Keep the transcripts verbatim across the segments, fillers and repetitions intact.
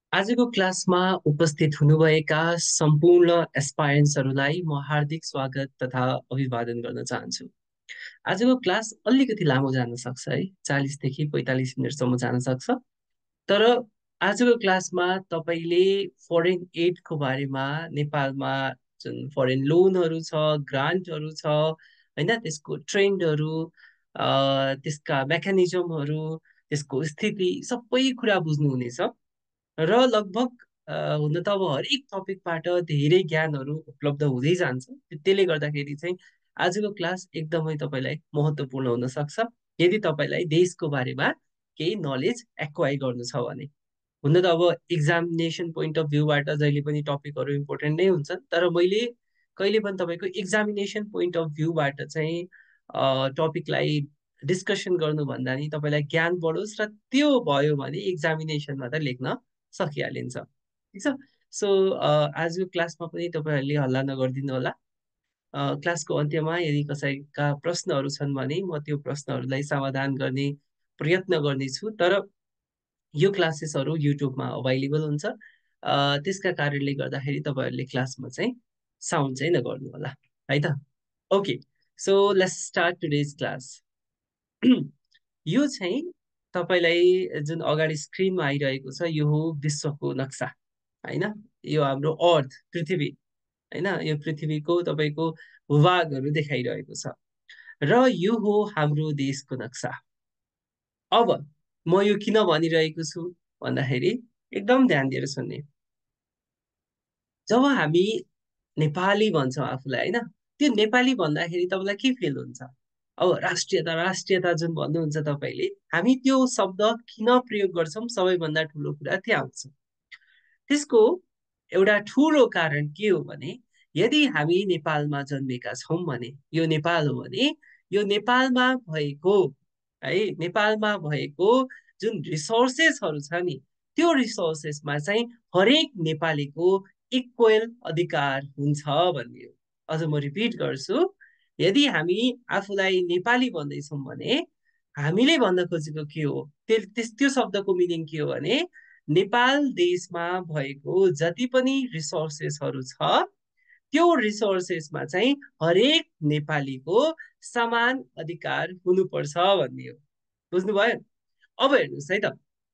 आजको क्लासमा उपस्थित हुनुभएका सम्पूर्ण एस्पायरेन्ट्सहरूलाई म हार्दिक स्वागत तथा अभिवादन गर्न चाहन्छु। आजको क्लास अलिकति लामो जान सक्छ है, चालिसदेखि पैँतालिस मिनटसम्म जान सक्छ। तर आजको क्लासमा तपाईँले फरेन एडको बारेमा, नेपालमा जुन फरेन लोनहरू छ, ग्रान्टहरू छ, होइन, त्यसको ट्रेन्डहरू, अ, त्यसका मेकानिजमहरू, त्यसको स्थिति सबै कुरा बुझ्नुहुनेछ। र लगभग अ, हुन त अब हरेक टपिकबाट धेरै ज्ञानहरू उपलब्ध हुँदै जान्छ। त्यसले गर्दाखेरि चाहिँ आजको क्लास एकदमै तपाईँलाई महत्त्वपूर्ण हुन सक्छ यदि तपाईँलाई देशको बारेमा केही नलेज एक्वायर गर्नु छ भने। हुन त अब एक्जामिनेसन पोइन्ट अफ भ्यूबाट जहिले पनि टपिकहरू इम्पोर्टेन्ट नै हुन्छन्, तर मैले कहिले पनि तपाईँको एक्जामिनेसन पोइन्ट अफ भ्यूबाट चाहिँ टपिकलाई डिस्कसन गर्नुभन्दा नि तपाईँलाई ज्ञान बढोस् र त्यो भयो भने एक्जामिनेसनमा त लेख्न सकिहालिन्छ। ठिक छ। सो आजको क्लासमा पनि तपाईँहरूले हल्ला नगरिदिनु होला। अ, क्लासको अन्त्यमा यदि कसैका प्रश्नहरू छन् भने म त्यो प्रश्नहरूलाई समाधान गर्ने प्रयत्न गर्नेछु। तर यो क्लासेसहरू युट्युबमा अभाइलेबल हुन्छ, अ, त्यसका कारणले गर्दाखेरि तपाईँहरूले क्लासमा चाहिँ साउन्ड चाहिँ नगर्नु होला, है त। Okay, so let's start today's class. यो चाहिँ तपाईँलाई जुन अगाडि स्क्रिनमा आइरहेको छ यो हो विश्वको नक्सा, होइन। यो हाम्रो अर्थ पृथ्वी, होइन, यो पृथ्वीको तपाईँको भूभागहरू देखाइरहेको छ र यो हो हाम्रो देशको नक्सा। अब म यो किन भनिरहेको छु भन्दाखेरि एकदम ध्यान दिएर सुन्ने। जब हामी नेपाली भन्छौँ आफूलाई, होइन, त्यो नेपाली भन्दाखेरि तपाईँलाई के फिल हुन्छ? अब राष्ट्रियता राष्ट्रियता जुन भन्नुहुन्छ तपाईँले, हामी त्यो शब्द किन प्रयोग गर्छौँ सबैभन्दा ठुलो कुरा त्यहाँ आउँछ। त्यसको एउटा ठुलो कारण के हो भने, यदि हामी नेपालमा जन्मेका छौँ भने, यो नेपाल हो भने, यो नेपालमा भएको, है, नेपालमा भएको जुन रिसोर्सेसहरू छ नि, त्यो रिसोर्सेसमा चाहिँ हरेक नेपालीको इक्वल अधिकार हुन्छ भन्ने हो। अझ म रिपिट गर्छु, यदि हामी आफूलाई नेपाली भन्दैछौँ भने हामीले भन्न खोजेको के हो, त्यस त्यस- त्यो शब्दको मिनिङ के हो भने नेपाल देशमा भएको जति पनि रिसोर्सेसहरू छ त्यो रिसोर्सेसमा चाहिँ हरेक नेपालीको समान अधिकार हुनुपर्छ भन्ने हो। बुझ्नुभयो? अब हेर्नुहोस् है त,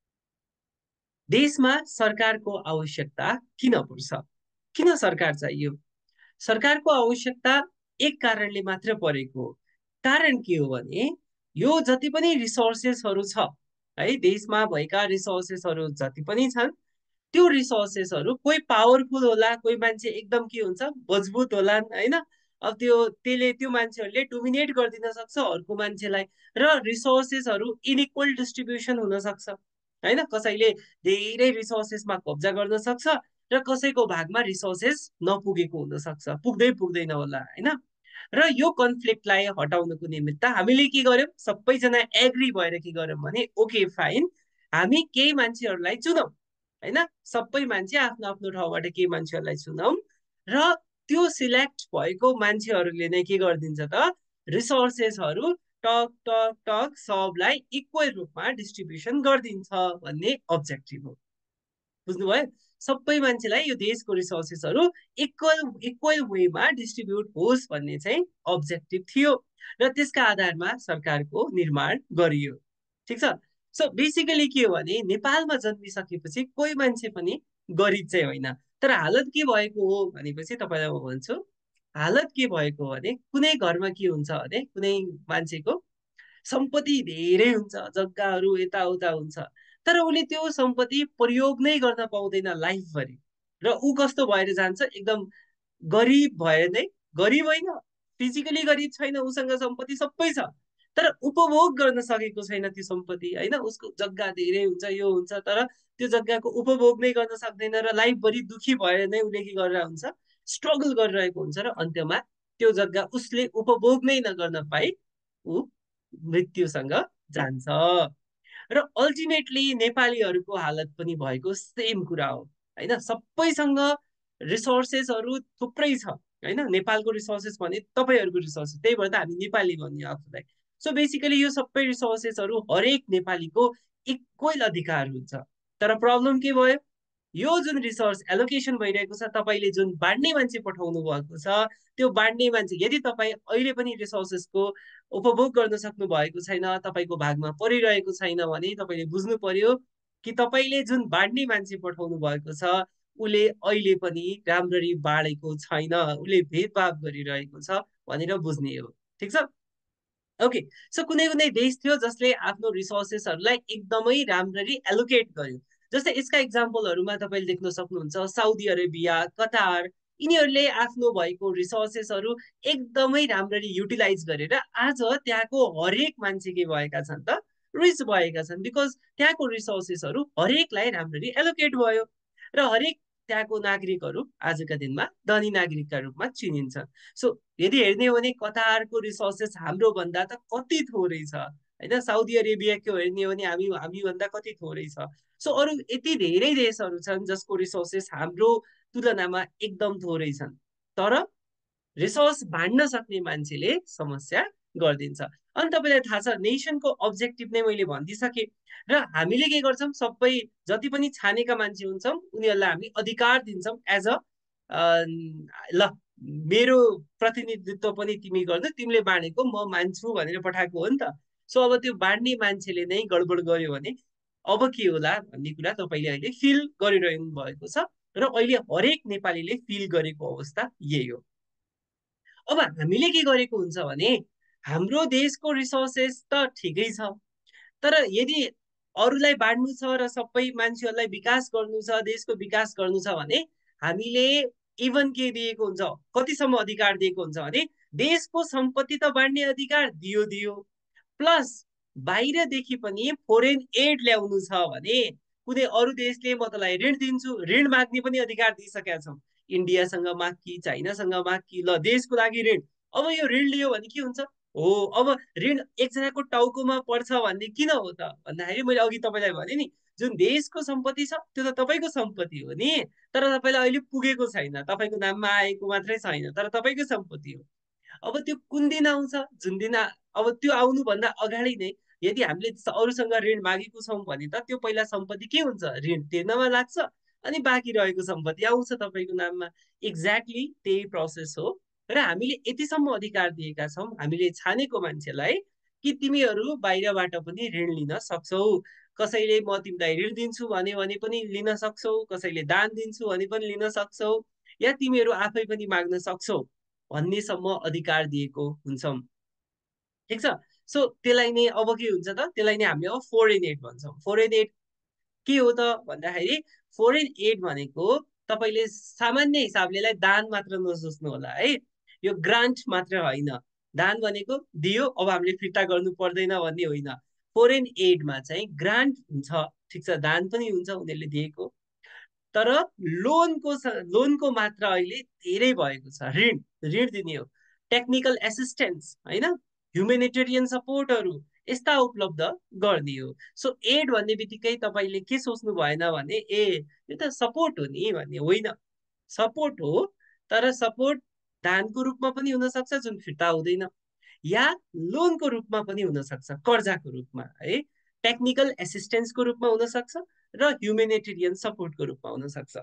देशमा सरकारको आवश्यकता किन पर्छ? किन सरकार चाहियो? सरकारको आवश्यकता एक कारणले मात्र परेको हो। कारण के हो भने यो जति पनि रिसोर्सेसहरू छ, है, देशमा भएका रिसोर्सेसहरू जति पनि छन् त्यो रिसोर्सेसहरू कोही पावरफुल होला, कोही मान्छे एकदम के हुन्छ मजबुत होला, होइन। अब त्यो त्यसले त्यो मान्छेहरूले डोमिनेट गरिदिन सक्छ अर्को मान्छेलाई, र रिसोर्सेसहरू इनइक्वल डिस्ट्रिब्युसन हुन सक्छ, होइन। कसैले धेरै रिसोर्सेसमा कब्जा गर्न सक्छ र कसैको भागमा रिसोर्सेस नपुगेको हुन सक्छ, पुग्दै पुग्दैन होला, होइन। र यो कन्फ्लिक्टलाई हटाउनको निमित्त हामीले के गर्यौँ, सबैजना एग्री भएर के गर्यौँ भने ओके फाइन, हामी केही मान्छेहरूलाई चुनौँ, होइन। सबै मान्छे आफ्नो आफ्नो ठाउँबाट केही मान्छेहरूलाई चुनौँ र त्यो सिलेक्ट भएको मान्छेहरूले नै के गरिदिन्छ त, रिसोर्सेसहरू टक टक टक सबलाई इक्वल रूपमा डिस्ट्रिब्युसन गरिदिन्छ भन्ने अब्जेक्टिभ हो। बुझ्नुभयो? सबै मान्छेलाई यो देशको रिसोर्सेसहरू इक्वल इक्वल वेमा डिस्ट्रिब्युट होस् भन्ने चाहिँ अब्जेक्टिभ थियो र त्यसका आधारमा सरकारको निर्माण गरियो। ठिक छ। सो बेसिकली के हो भने नेपालमा जन्मिसकेपछि कोही मान्छे पनि गरिब चाहिँ होइन। तर हालत के भएको हो भनेपछि तपाईँलाई म भन्छु, हालत के भएको हो भने कुनै घरमा के हुन्छ भने कुनै मान्छेको सम्पत्ति धेरै हुन्छ, जग्गाहरू यताउता हुन्छ, तर उसले त्यो सम्पत्ति प्रयोग नै गर्न पाउँदैन लाइफभरि, र ऊ कस्तो भएर जान्छ, एकदम गरिब भएर नै, गरिब होइन, फिजिकली गरिब छैन, उसँग सम्पत्ति सबै छ, तर उपभोग गर्न सकेको छैन त्यो सम्पत्ति, होइन। उसको जग्गा धेरै हुन्छ, यो हुन्छ, तर त्यो जग्गाको उपभोग नै गर्न सक्दैन र लाइफभरि दुखी भएर नै उसले के गरेर हुन्छ, स्ट्रगल गरिरहेको हुन्छ र अन्त्यमा त्यो जग्गा उसले उपभोग नै नगर्न पाइ ऊ मृत्युसँग जान्छ। र अल्टिमेटली नेपालीहरूको हालत पनि भएको सेम कुरा हो, होइन। सबैसँग रिसोर्सेसहरू थुप्रै छ, होइन। नेपालको रिसोर्सेस भने तपाईँहरूको रिसोर्सेस, त्यही भएर त हामी नेपाली भन्यो आफूलाई। सो बेसिकली यो सबै रिसोर्सेसहरू हरेक नेपालीको इक्वल अधिकार हुन्छ। तर प्रब्लम के भयो, यो जुन रिसोर्स एलोकेसन भइरहेको छ, तपाईँले जुन बाँड्ने मान्छे पठाउनु भएको छ, त्यो बाँड्ने मान्छे यदि तपाईँ अहिले पनि रिसोर्सेसको उपभोग गर्न सक्नु भएको छैन, तपाईँको भागमा परिरहेको छैन भने तपाईँले बुझ्नु पर्यो कि तपाईँले जुन बाँड्ने मान्छे पठाउनु भएको छ उसले अहिले पनि राम्ररी बाँडेको छैन, उसले भेदभाव गरिरहेको छ भनेर बुझ्ने हो। ठिक छ। ओके, सो कुनै कुनै देश थियो जसले आफ्नो रिसोर्सेसहरूलाई एकदमै राम्ररी एलोकेट गर्यो। जस्तै यसका इक्जाम्पलहरूमा तपाईँले देख्न सक्नुहुन्छ साउदी अरेबिया, कतार, यिनीहरूले आफ्नो भएको रिसोर्सेसहरू एकदमै राम्ररी युटिलाइज गरेर आज त्यहाँको हरेक मान्छे के भएका छन् त, रिच भएका छन्। बिकज त्यहाँको रिसोर्सेसहरू हरेकलाई राम्ररी एलोकेट भयो र हरेक त्यहाँको नागरिकहरू आजका दिनमा धनी नागरिकका रूपमा चिनिन्छ। सो यदि हेर्ने हो भने कतारको रिसोर्सेस हाम्रो भन्दा त कति थोरै छ होइन, साउदी अरेबियाको हेर्ने हो भने हामी हामी भन्दा कति थोरै छ। सो अरू यति धेरै देशहरू छन् जसको रिसोर्सेस हाम्रो तुलनामा एकदम थोरै छन्, तर रिसोर्स बाँड्न सक्ने मान्छेले समस्या गरिदिन्छ। अनि तपाईँलाई थाहा छ नेसनको अब्जेक्टिभ नै मैले भनिदिइसकेँ। र हामीले के गर्छौँ, सबै जति पनि छानेका मान्छे हुन्छौँ उनीहरूलाई हामी अधिकार दिन्छौँ एज अ ल मेरो प्रतिनिधित्व पनि तिमी गर्नु, तिमीले बाँडेको म मान्छु भनेर पठाएको हो नि त। सो अब त्यो बाँड्ने मान्छेले नै गडबड गर्यो भने अब के होला भन्ने कुरा तपाईँले अहिले फिल गरिरहनु भएको छ र अहिले हरेक नेपालीले फिल गरेको अवस्था यही हो। अब हामीले के गरेको हुन्छ भने हाम्रो देशको रिसोर्सेस त ठिकै छ, तर यदि अरूलाई बाँड्नु छ र सबै मान्छेहरूलाई विकास गर्नु छ, देशको विकास गर्नु छ भने हामीले इभन के दिएको हुन्छ, कतिसम्म अधिकार दिएको हुन्छ भने देशको सम्पत्ति त बाँड्ने अधिकार दियो दियो प्लस बाहिरदेखि पनि फोरेन एड ल्याउनु छ भने कुनै अरू देशले म तँलाई ऋण दिन्छु, ऋण माग्ने पनि अधिकार दिइसकेका छौँ। इन्डियासँग माग कि चाइनासँग माग कि ल देशको लागि ऋण। अब यो ऋण लियो भने के हुन्छ, हो अब ऋण एकजनाको टाउकोमा पर्छ भन्ने किन हो त भन्दाखेरि मैले अघि तपाईँलाई भने नि जुन देशको सम्पत्ति छ त्यो त तपाईँको सम्पत्ति हो नि, तर तपाईँलाई अहिले पुगेको छैन, तपाईँको नाममा आएको मात्रै छैन, तर तपाईँको सम्पत्ति हो। अब त्यो कुन दिन आउँछ, जुन दिन अब त्यो आउनुभन्दा अगाडि नै यदि हामीले अरूसँग ऋण मागेको छौँ भने त त्यो पहिला सम्पत्ति के हुन्छ, ऋण तिर्नमा लाग्छ अनि बाँकी रहेको सम्पत्ति आउँछ तपाईँको नाममा। एक्ज्याक्टली त्यही प्रोसेस हो। र हामीले यतिसम्म अधिकार दिएका छौँ हामीले छानेको मान्छेलाई कि तिमीहरू बाहिरबाट पनि ऋण लिन सक्छौ, कसैले म तिमीलाई ऋण दिन्छु भन्यो भने पनि लिन सक्छौ, कसैले दान दिन्छु भने पनि लिन सक्छौ, या तिमीहरू आफै पनि माग्न सक्छौ भन्नेसम्म अधिकार दिएको हुन्छौँ। ठिक छ। सो त्यसलाई नै अब के हुन्छ त, त्यसलाई नै हामीले अब फोरेन एड भन्छौँ। फोरेन एड के हो त भन्दाखेरि फोरेन एड भनेको तपाईँले सामान्य हिसाबले यसलाई दान मात्र नसोच्नु होला है, यो ग्रान्ट मात्र होइन। दान भनेको दियो अब हामीले फिर्ता गर्नु पर्दैन भन्ने होइन। फोरेन एडमा चाहिँ ग्रान्ट हुन्छ, ठिक छ, दान पनि हुन्छ उनीहरूले दिएको, तर लोनको लोनको मात्रा अहिले धेरै भएको छ। ऋण ऋण दिने हो, टेक्निकल एसिस्टेन्स होइन, ह्युमेनिटेरियन सपोर्टहरू यस्ता उपलब्ध गर्ने हो। सो एड भन्ने बित्तिकै तपाईँले के सोच्नु भएन भने ए यो त सपोर्ट हो नि भन्ने होइन, सपोर्ट हो, तर सपोर्ट दानको रूपमा पनि हुनसक्छ जुन फिर्ता हुँदैन, या लोनको रूपमा पनि हुनसक्छ कर्जाको रूपमा है, टेक्निकल एसिस्टेन्सको रूपमा हुनसक्छ र ह्युमेनिटेरियन सपोर्टको रूपमा हुनसक्छ।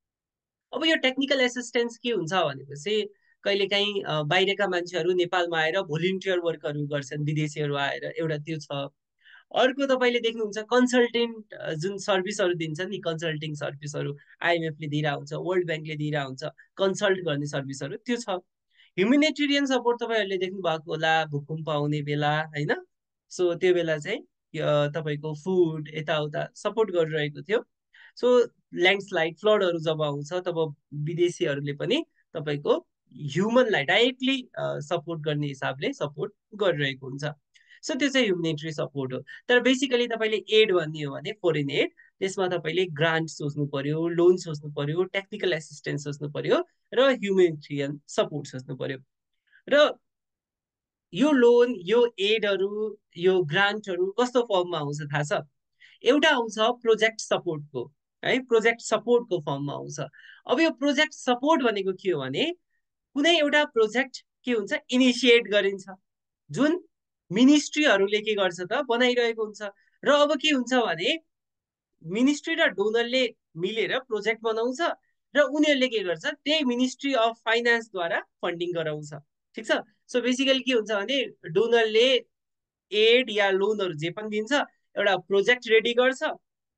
अब यो टेक्निकल एसिस्टेन्स के हुन्छ भनेपछि कहिलेकाहीँ बाहिरका मान्छेहरू नेपालमा आएर भोलिन्टियर वर्कहरू गर्छन्, विदेशीहरू आएर, एउटा त्यो छ। अर्को तपाईँले देख्नुहुन्छ कन्सल्टेन्ट जुन सर्भिसहरू दिन्छ नि, कन्सल्टिङ सर्भिसहरू आइएमएफले दिइरहेको हुन्छ, वर्ल्ड ब्याङ्कले दिइरहेको हुन्छ, कन्सल्ट गर्ने सर्भिसहरू त्यो छ। ह्युमेनिटेरियन सपोर्ट तपाईँहरूले देख्नु भएको होला भूकम्प आउने बेला होइन, सो त्यो बेला चाहिँ तपाईँको फुड यताउता सपोर्ट गरिरहेको थियो। सो ल्यान्डस्लाइड फ्लडहरू जब आउँछ तब विदेशीहरूले पनि तपाईँको ह्युमनलाई डाइरेक्टली सपोर्ट गर्ने हिसाबले सपोर्ट गरिरहेको हुन्छ। सो त्यो चाहिँ ह्युमेनिटरी सपोर्ट हो। तर बेसिकली तपाईँले एड भन्ने हो भने फोरेन एड, त्यसमा तपाईँले ग्रान्ट सोच्नु पर्यो, लोन सोच्नु पर्यो, टेक्निकल एसिस्टेन्स सोच्नु पर्यो र ह्युमेनिटेरियन सपोर्ट सोच्नु पर्यो। र यो लोन, यो एडहरू, यो ग्रान्टहरू कस्तो फर्ममा आउँछ थाहा छ? एउटा आउँछ प्रोजेक्ट सपोर्टको है, प्रोजेक्ट सपोर्टको फर्ममा आउँछ। अब यो प्रोजेक्ट सपोर्ट भनेको के हो भने कुनै एउटा प्रोजेक्ट के हुन्छ इनिसिएट गरिन्छ, जुन मिनिस्ट्रीहरूले के गर्छ त बनाइरहेको हुन्छ। र अब के हुन्छ भने मिनिस्ट्री र डोनरले मिलेर प्रोजेक्ट बनाउँछ र उनीहरूले के गर्छ त्यही मिनिस्ट्री अफ फाइनान्सद्वारा फन्डिङ गराउँछ। ठिक छ। सो बेसिकली के हुन्छ भने डोनरले एड या लोनहरू जे पनि दिन्छ, एउटा प्रोजेक्ट रेडी गर्छ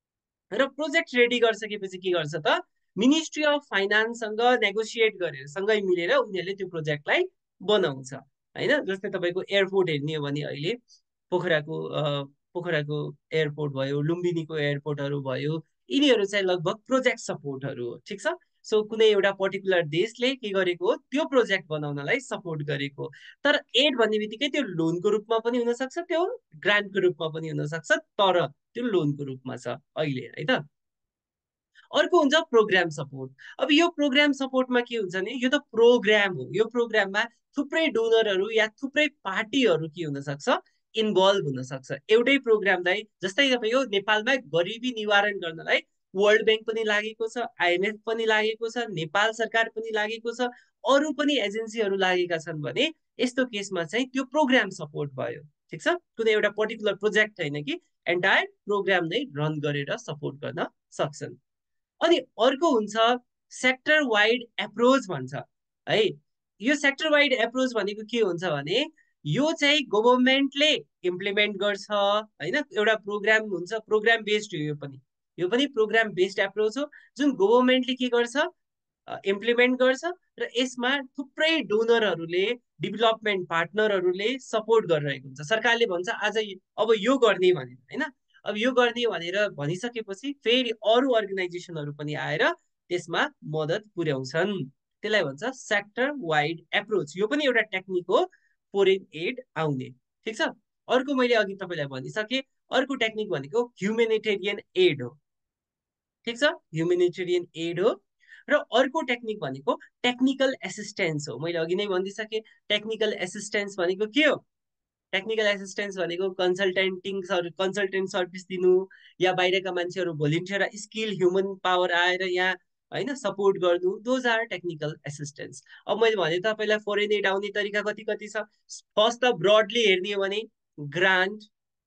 र प्रोजेक्ट रेडी गरिसकेपछि के गर्छ त मिनिस्ट्री अफ फाइनान्ससँग नेगोसिएट गरेर सँगै मिलेर उनीहरूले त्यो प्रोजेक्टलाई बनाउँछ होइन। जस्तै तपाईँको एयरपोर्ट हेर्ने हो भने अहिले पोखराको पोखराको एयरपोर्ट भयो, लुम्बिनीको एयरपोर्टहरू भयो, यिनीहरू चाहिँ लगभग प्रोजेक्ट सपोर्टहरू हो। ठिक छ। सो कुनै एउटा पर्टिकुलर देशले के गरेको हो त्यो प्रोजेक्ट बनाउनलाई सपोर्ट गरेको। तर एड भन्ने बित्तिकै त्यो लोनको रूपमा पनि हुनसक्छ, त्यो ग्रान्टको रूपमा पनि हुनसक्छ, तर त्यो लोनको रूपमा छ अहिले है त। अर्को हुन्छ प्रोग्राम सपोर्ट। अब यो प्रोग्राम सपोर्टमा के हुन्छ भने यो त प्रोग्राम हो, यो प्रोग्राममा थुप्रै डोनरहरू या थुप्रै पार्टीहरू के हुन सक्छ इन्भल्भ हुन सक्छ एउटै प्रोग्रामलाई। जस्तै तपाईँको नेपालमा गरिबी निवारण गर्नलाई वर्ल्ड ब्याङ्क पनि लागेको छ, आइएमएफ पनि लागेको छ, नेपाल सरकार पनि लागेको छ, अरू पनि एजेन्सीहरू लागेका छन् भने यस्तो केसमा चाहिँ त्यो प्रोग्राम सपोर्ट भयो। ठिक छ। कुनै एउटा पर्टिकुलर प्रोजेक्ट होइन कि एन्टायर प्रोग्राम नै रन गरेर सपोर्ट गर्न सक्छन्। अनि अर्को हुन्छ सेक्टर वाइड एप्रोच भन्छ है। यो सेक्टर वाइड एप्रोच भनेको के हुन्छ भने यो चाहिँ गभर्मेन्टले इम्प्लिमेन्ट गर्छ होइन। एउटा प्रोग्राम हुन्छ, प्रोग्राम बेस्ड हो यो पनि, यो पनि प्रोग्राम बेस्ड एप्रोच हो जुन गभर्मेन्टले के गर्छ इम्प्लिमेन्ट गर्छ र यसमा थुप्रै डोनरहरूले डेभलपमेन्ट पार्टनरहरूले सपोर्ट गरिरहेको हुन्छ। सरकारले भन्छ आज अब यो गर्ने भनेर होइन, अब यो गर्ने भनेर भनिसकेपछि फेरि अरू अर्गनाइजेसनहरू पनि आएर त्यसमा मद्दत पुर्याउँछन्। त्यसलाई भन्छ सेक्टर वाइड एप्रोच। यो पनि एउटा टेक्निक हो फोरेन एड आउने। ठिक छ। अर्को मैले अघि तपाईँलाई भनिसकेँ, अर्को टेक्निक भनेको ह्युमेनिटेरियन एड हो। ठिक छ, ह्युमेनिटेरियन एड हो। र अर्को टेक्निक भनेको टेक्निकल एसिस्टेन्स हो। मैले अघि नै भनिसकेँ टेक्निकल एसिस्टेन्स भनेको के हो। टेक्निकल एसिस्टेन्स भनेको कन्सल्टेन्टिङ कन्सल्टेन्ट सर्भिस दिनु या बाहिरका मान्छेहरू भोलिन्टियर स्किल ह्युमन पावर आएर यहाँ होइन सपोर्ट गर्नु, दोज आर टेक्निकल एसिस्टेन्स। अब मैले भने तपाईँलाई फोरेन एड आउने तरिका कति कति छ। फर्स्ट त ब्रडली हेर्ने हो भने ग्रान्ट,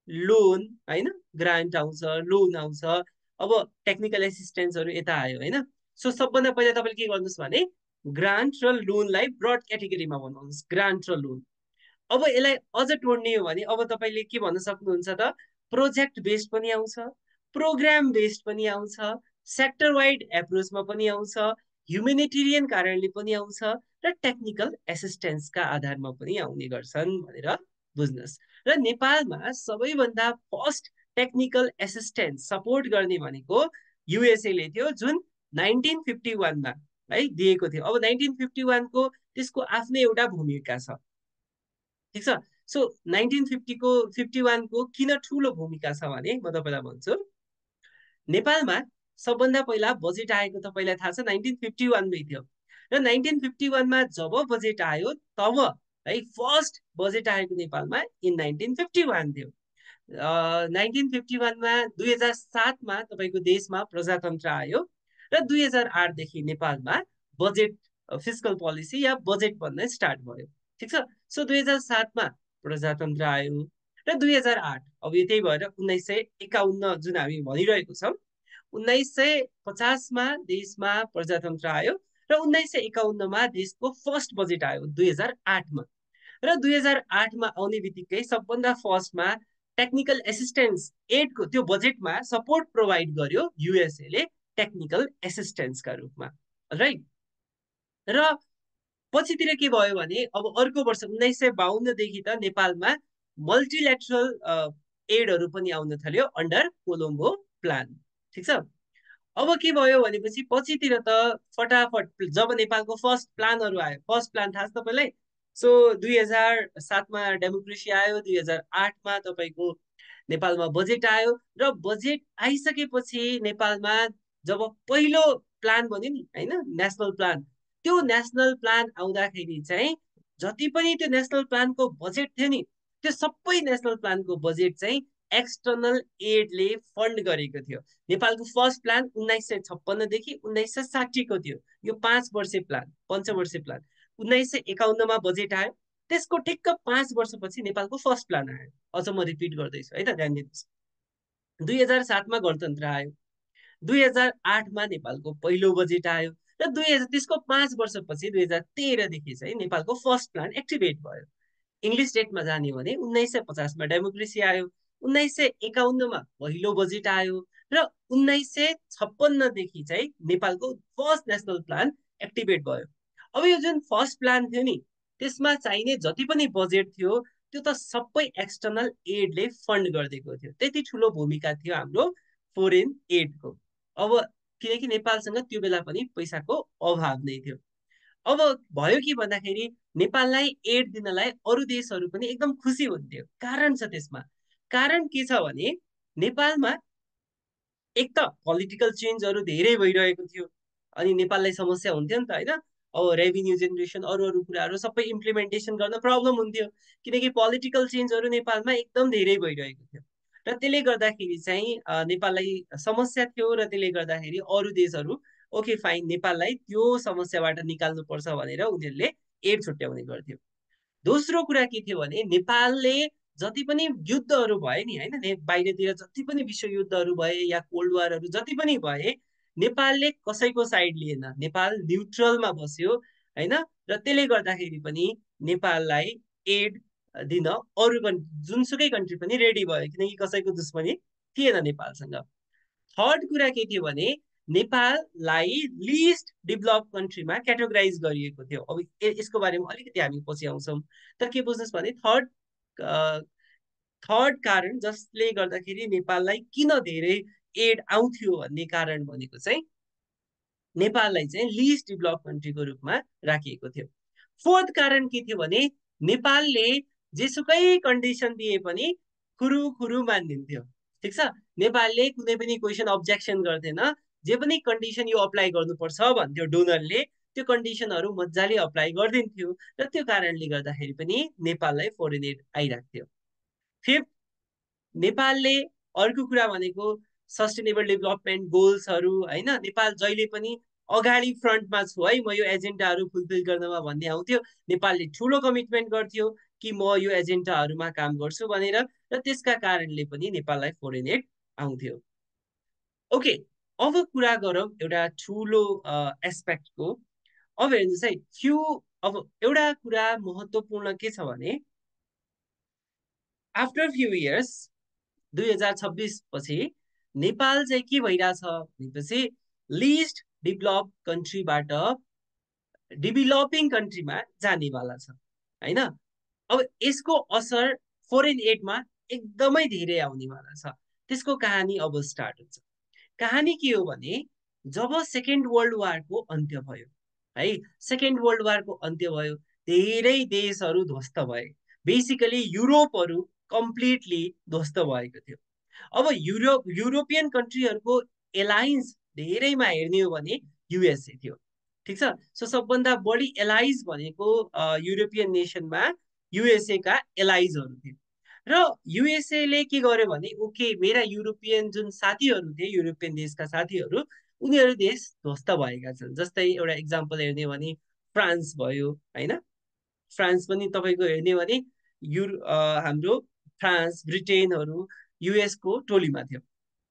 लोन होइन, ग्रान्ट आउँछ, लोन आउँछ। अब टेक्निकल एसिस्टेन्सहरू यता आयो होइन। सो सबभन्दा पहिला तपाईँले के गर्नुहोस् भने ग्रान्ट र लोनलाई ब्रड क्याटेगोरीमा बनाउनुहोस्, ग्रान्ट र लोन। अब यसलाई अझ टोड्ने हो भने अब तपाईँले के भन्न सक्नुहुन्छ त प्रोजेक्ट बेस्ड पनि आउँछ, प्रोग्राम बेस्ड पनि आउँछ, सेक्टर वाइड एप्रोचमा पनि आउँछ, ह्युमेनिटेरियन कारणले पनि आउँछ र टेक्निकल एसिस्टेन्सका आधारमा पनि आउने गर्छन् भनेर बुझ्नुहोस्। र नेपालमा सबैभन्दा फर्स्ट टेक्निकल एसिस्टेन्स सपोर्ट गर्ने भनेको युएसएले थियो जुन नाइन्टिन फिफ्टी वानमा है दिएको थियो। अब नाइन्टिन फिफ्टी वानको त्यसको आफ्नै एउटा भूमिका छ। ठिक छ। सो नाइन्टिन फिफ्टीको फिफ्टी वानको किन ठुलो भूमिका छ भने म तपाईँलाई भन्छु। नेपालमा सबभन्दा पहिला बजेट आएको तपाईँलाई थाहा छ नाइन्टिन फिफ्टी वानमै थियो र नाइन्टिन फिफ्टी वानमा जब बजेट आयो तब है फर्स्ट बजेट आएको नेपालमा इन नाइन्टिन फिफ्टी वान थियो। नाइन्टिन फिफ्टी वानमा दुई हजार सातमा तपाईँको देशमा प्रजातन्त्र आयो र दुई हजार आठदेखि नेपालमा बजेट फिस्कल पोलिसी या बजेट बन्न स्टार्ट भयो। ठिक छ। सो दुई हजार सातमा प्रजातन्त्र आयो र दुई हजार आठ अब त्यही भएर उन्नाइस सय एकाउन्न जुन हामी भनिरहेको छौँ उन्नाइस सय पचासमा देशमा प्रजातन्त्र आयो र उन्नाइस सय एकाउन्नमा देशको फर्स्ट बजेट आयो दुई हजार आठमा। र दुई हजार आठमा आउने बित्तिकै सबभन्दा फर्स्टमा टेक्निकल एसिस्टेन्स एडको त्यो बजेटमा सपोर्ट प्रोभाइड गर्यो युएसएले टेक्निकल एसिस्टेन्सका रूपमा। राइट। र पछितिर के भयो भने अब अर्को वर्ष उन्नाइस सय बाहन्नदेखि त नेपालमा मल्टिलेटरल एडहरू पनि आउन थाल्यो अन्डर कोलम्बो प्लान। ठिक छ। अब के भयो भनेपछि पछितिर त फटाफट जब नेपालको फर्स्ट प्लानहरू आयो, फर्स्ट प्लान थाहा छ तपाईँलाई। सो दुई हजार सातमा डेमोक्रेसी आयो, दुई हजार आठमा तपाईँको नेपालमा बजेट आयो र बजेट आइसकेपछि नेपालमा जब पहिलो प्लान बन्यो नि होइन नेसनल प्लान, त्यो नेसनल प्लान आउँदाखेरि चाहिँ जति पनि त्यो नेसनल प्लानको बजेट थियो नि त्यो सबै नेसनल प्लानको बजेट चाहिँ एक्सटर्नल एडले फन्ड गरेको थियो। नेपालको फर्स्ट प्लान उन्नाइस सय छप्पन्नदेखि उन्नाइस सय साठीको थियो। यो पाँच वर्षे प्लान, पञ्चवर्षे प्लान। उन्नाइस सय एकाउन्नमा बजेट आयो, त्यसको ठिक्क पाँच वर्षपछि नेपालको फर्स्ट प्लान आयो। अझ म रिपिट गर्दैछु है त, ध्यान दिनुहोस्। दुई हजार सातमा गणतन्त्र आयो, दुई हजार आठमा नेपालको पहिलो बजेट आयो र दुई हजार त्यसको पाँच वर्षपछि दुई हजार तेह्रदेखि चाहिँ नेपालको फर्स्ट प्लान एक्टिभेट भयो। इङ्ग्लिस डेटमा जाने भने उन्नाइस सय पचासमा डेमोक्रेसी आयो, उन्नाइस सय एकाउन्नमा पहिलो बजेट आयो र उन्नाइस सय छप्पन्नदेखि चाहिँ नेपालको फर्स्ट नेसनल प्लान एक्टिभेट भयो। अब यो जुन फर्स्ट प्लान थियो नि त्यसमा चाहिने जति पनि बजेट थियो त्यो त सबै एक्सटर्नल एडले फन्ड गरिदिएको थियो। त्यति ठुलो भूमिका थियो हाम्रो फोरेन एडको। अब किनकि नेपालसँग त्यो बेला पनि पैसाको अभाव नै थियो। अब भयो के भन्दाखेरि नेपाललाई एड दिनलाई अरू देशहरू पनि एकदम खुसी हुन्थ्यो। कारण छ त्यसमा। कारण के छ भने नेपालमा एक त पोलिटिकल चेन्जहरू धेरै भइरहेको थियो अनि नेपाललाई समस्या हुन्थ्यो नि त होइन। अब रेभिन्यू जेनेरेसन अरू अरू कुराहरू सबै इम्प्लिमेन्टेसन गर्न प्रब्लम हुन्थ्यो किनकि पोलिटिकल चेन्जहरू नेपालमा एकदम धेरै भइरहेको थियो र त्यसले गर्दाखेरि चाहिँ नेपाललाई समस्या थियो र त्यसले गर्दाखेरि अरू देशहरू ओके फाइन नेपाललाई त्यो समस्याबाट निकाल्नुपर्छ भनेर उनीहरूले एड छुट्याउने गर्थ्यो। दोस्रो कुरा के थियो भने नेपालले जति पनि युद्धहरू भए नि होइन बाहिरतिर जति पनि विश्व युद्धहरू भए या कोल्ड वारहरू जति पनि भए नेपालले कसैको साइड लिएन, नेपाल न्युट्रलमा बस्यो होइन। र त्यसले गर्दाखेरि पनि नेपाललाई एड दिन अरू जुनसुकै कन्ट्री पनि रेडी भयो किनकि कसैको दुश्मनी थिएन नेपालसँग। थर्ड कुरा के थियो भने नेपाललाई लिस्ट डेभलप कन्ट्रीमा क्याटेगोराइज गरिएको थियो। अब यसको बारेमा अलिकति हामी पछि आउँछौँ। तर के बुझ्नुहोस् भने थर्ड थर्ड कारण जसले गर्दाखेरि नेपाललाई किन धेरै एड आउँथ्यो भन्ने कारण भनेको चाहिँ नेपाललाई चाहिँ लिस्ट डेभलप कन्ट्रीको रूपमा राखिएको थियो। फोर्थ कारण के थियो भने नेपालले जेसुकै कन्डिसन दिए पनि खुरु खुरु मानिदिन्थ्यो। ठिक छ, नेपालले कुनै पनि क्वेसन अब्जेक्सन गर्थेन। जे पनि कन्डिसन यो अप्लाई गर्नुपर्छ भन्थ्यो डोनरले, त्यो कन्डिसनहरू मजाले अप्लाई गरिदिन्थ्यो र त्यो कारणले गर्दाखेरि पनि नेपाललाई फोरेन एड आइरहेको थियो। फिफ्थ, नेपालले अर्को कुरा भनेको सस्टेनेबल डेभलपमेन्ट गोल्सहरू होइन। नेपाल जहिले पनि अगाडि फ्रन्टमा छु है म यो एजेन्डाहरू फुलफिल गर्नमा भन्ने आउँथ्यो। नेपालले ठुलो कमिटमेन्ट गर्थ्यो कि म यो एजेन्डाहरूमा काम गर्छु भनेर र त्यसका कारणले पनि नेपाललाई फोरेन एड आउँथ्यो। ओके, अब कुरा गरौँ एउटा ठुलो एस्पेक्टको। अब हेर्नुहोस् है फ्यु अब एउटा कुरा महत्त्वपूर्ण के छ भने आफ्टर फ्यु इयर्स दुई हजार छब्बिस पछि नेपाल चाहिँ के भइरहेछ भनेपछि लिस्ट डेभलप कन्ट्रीबाट डेभलपिङ कन्ट्रीमा जानेवाला छ होइन। अब यसको असर फोरेन एडमा एकदमै धेरै आउनेवाला छ। त्यसको कहानी अब स्टार्ट हुन्छ। कहानी के हो भने जब सेकेन्ड वर्ल्ड वारको अन्त्य भयो है, सेकेन्ड वर्ल्ड वारको अन्त्य भयो, धेरै देशहरू ध्वस्त भए। बेसिकली युरोपहरू कम्प्लिटली ध्वस्त भएको थियो। अब युरोप युरोपियन कन्ट्रीहरूको एलायन्स धेरैमा हेर्ने हो भने युएसए थियो। ठिक छ, सो सबभन्दा बढी एलाइज भनेको युरोपियन नेसनमा युएसए का एलाइजहरू थिए र युएसएले के गर्यो भने ओके मेरा युरोपियन जुन साथीहरू थिए युरोपियन देशका साथीहरू उनीहरू देश ध्वस्त भएका छन्। जस्तै एउटा इक्जाम्पल हेर्ने भने फ्रान्स भयो होइन। फ्रान्स पनि तपाईँको हेर्ने भने युरो हाम्रो फ्रान्स ब्रिटेनहरू युएसको टोलीमा थियो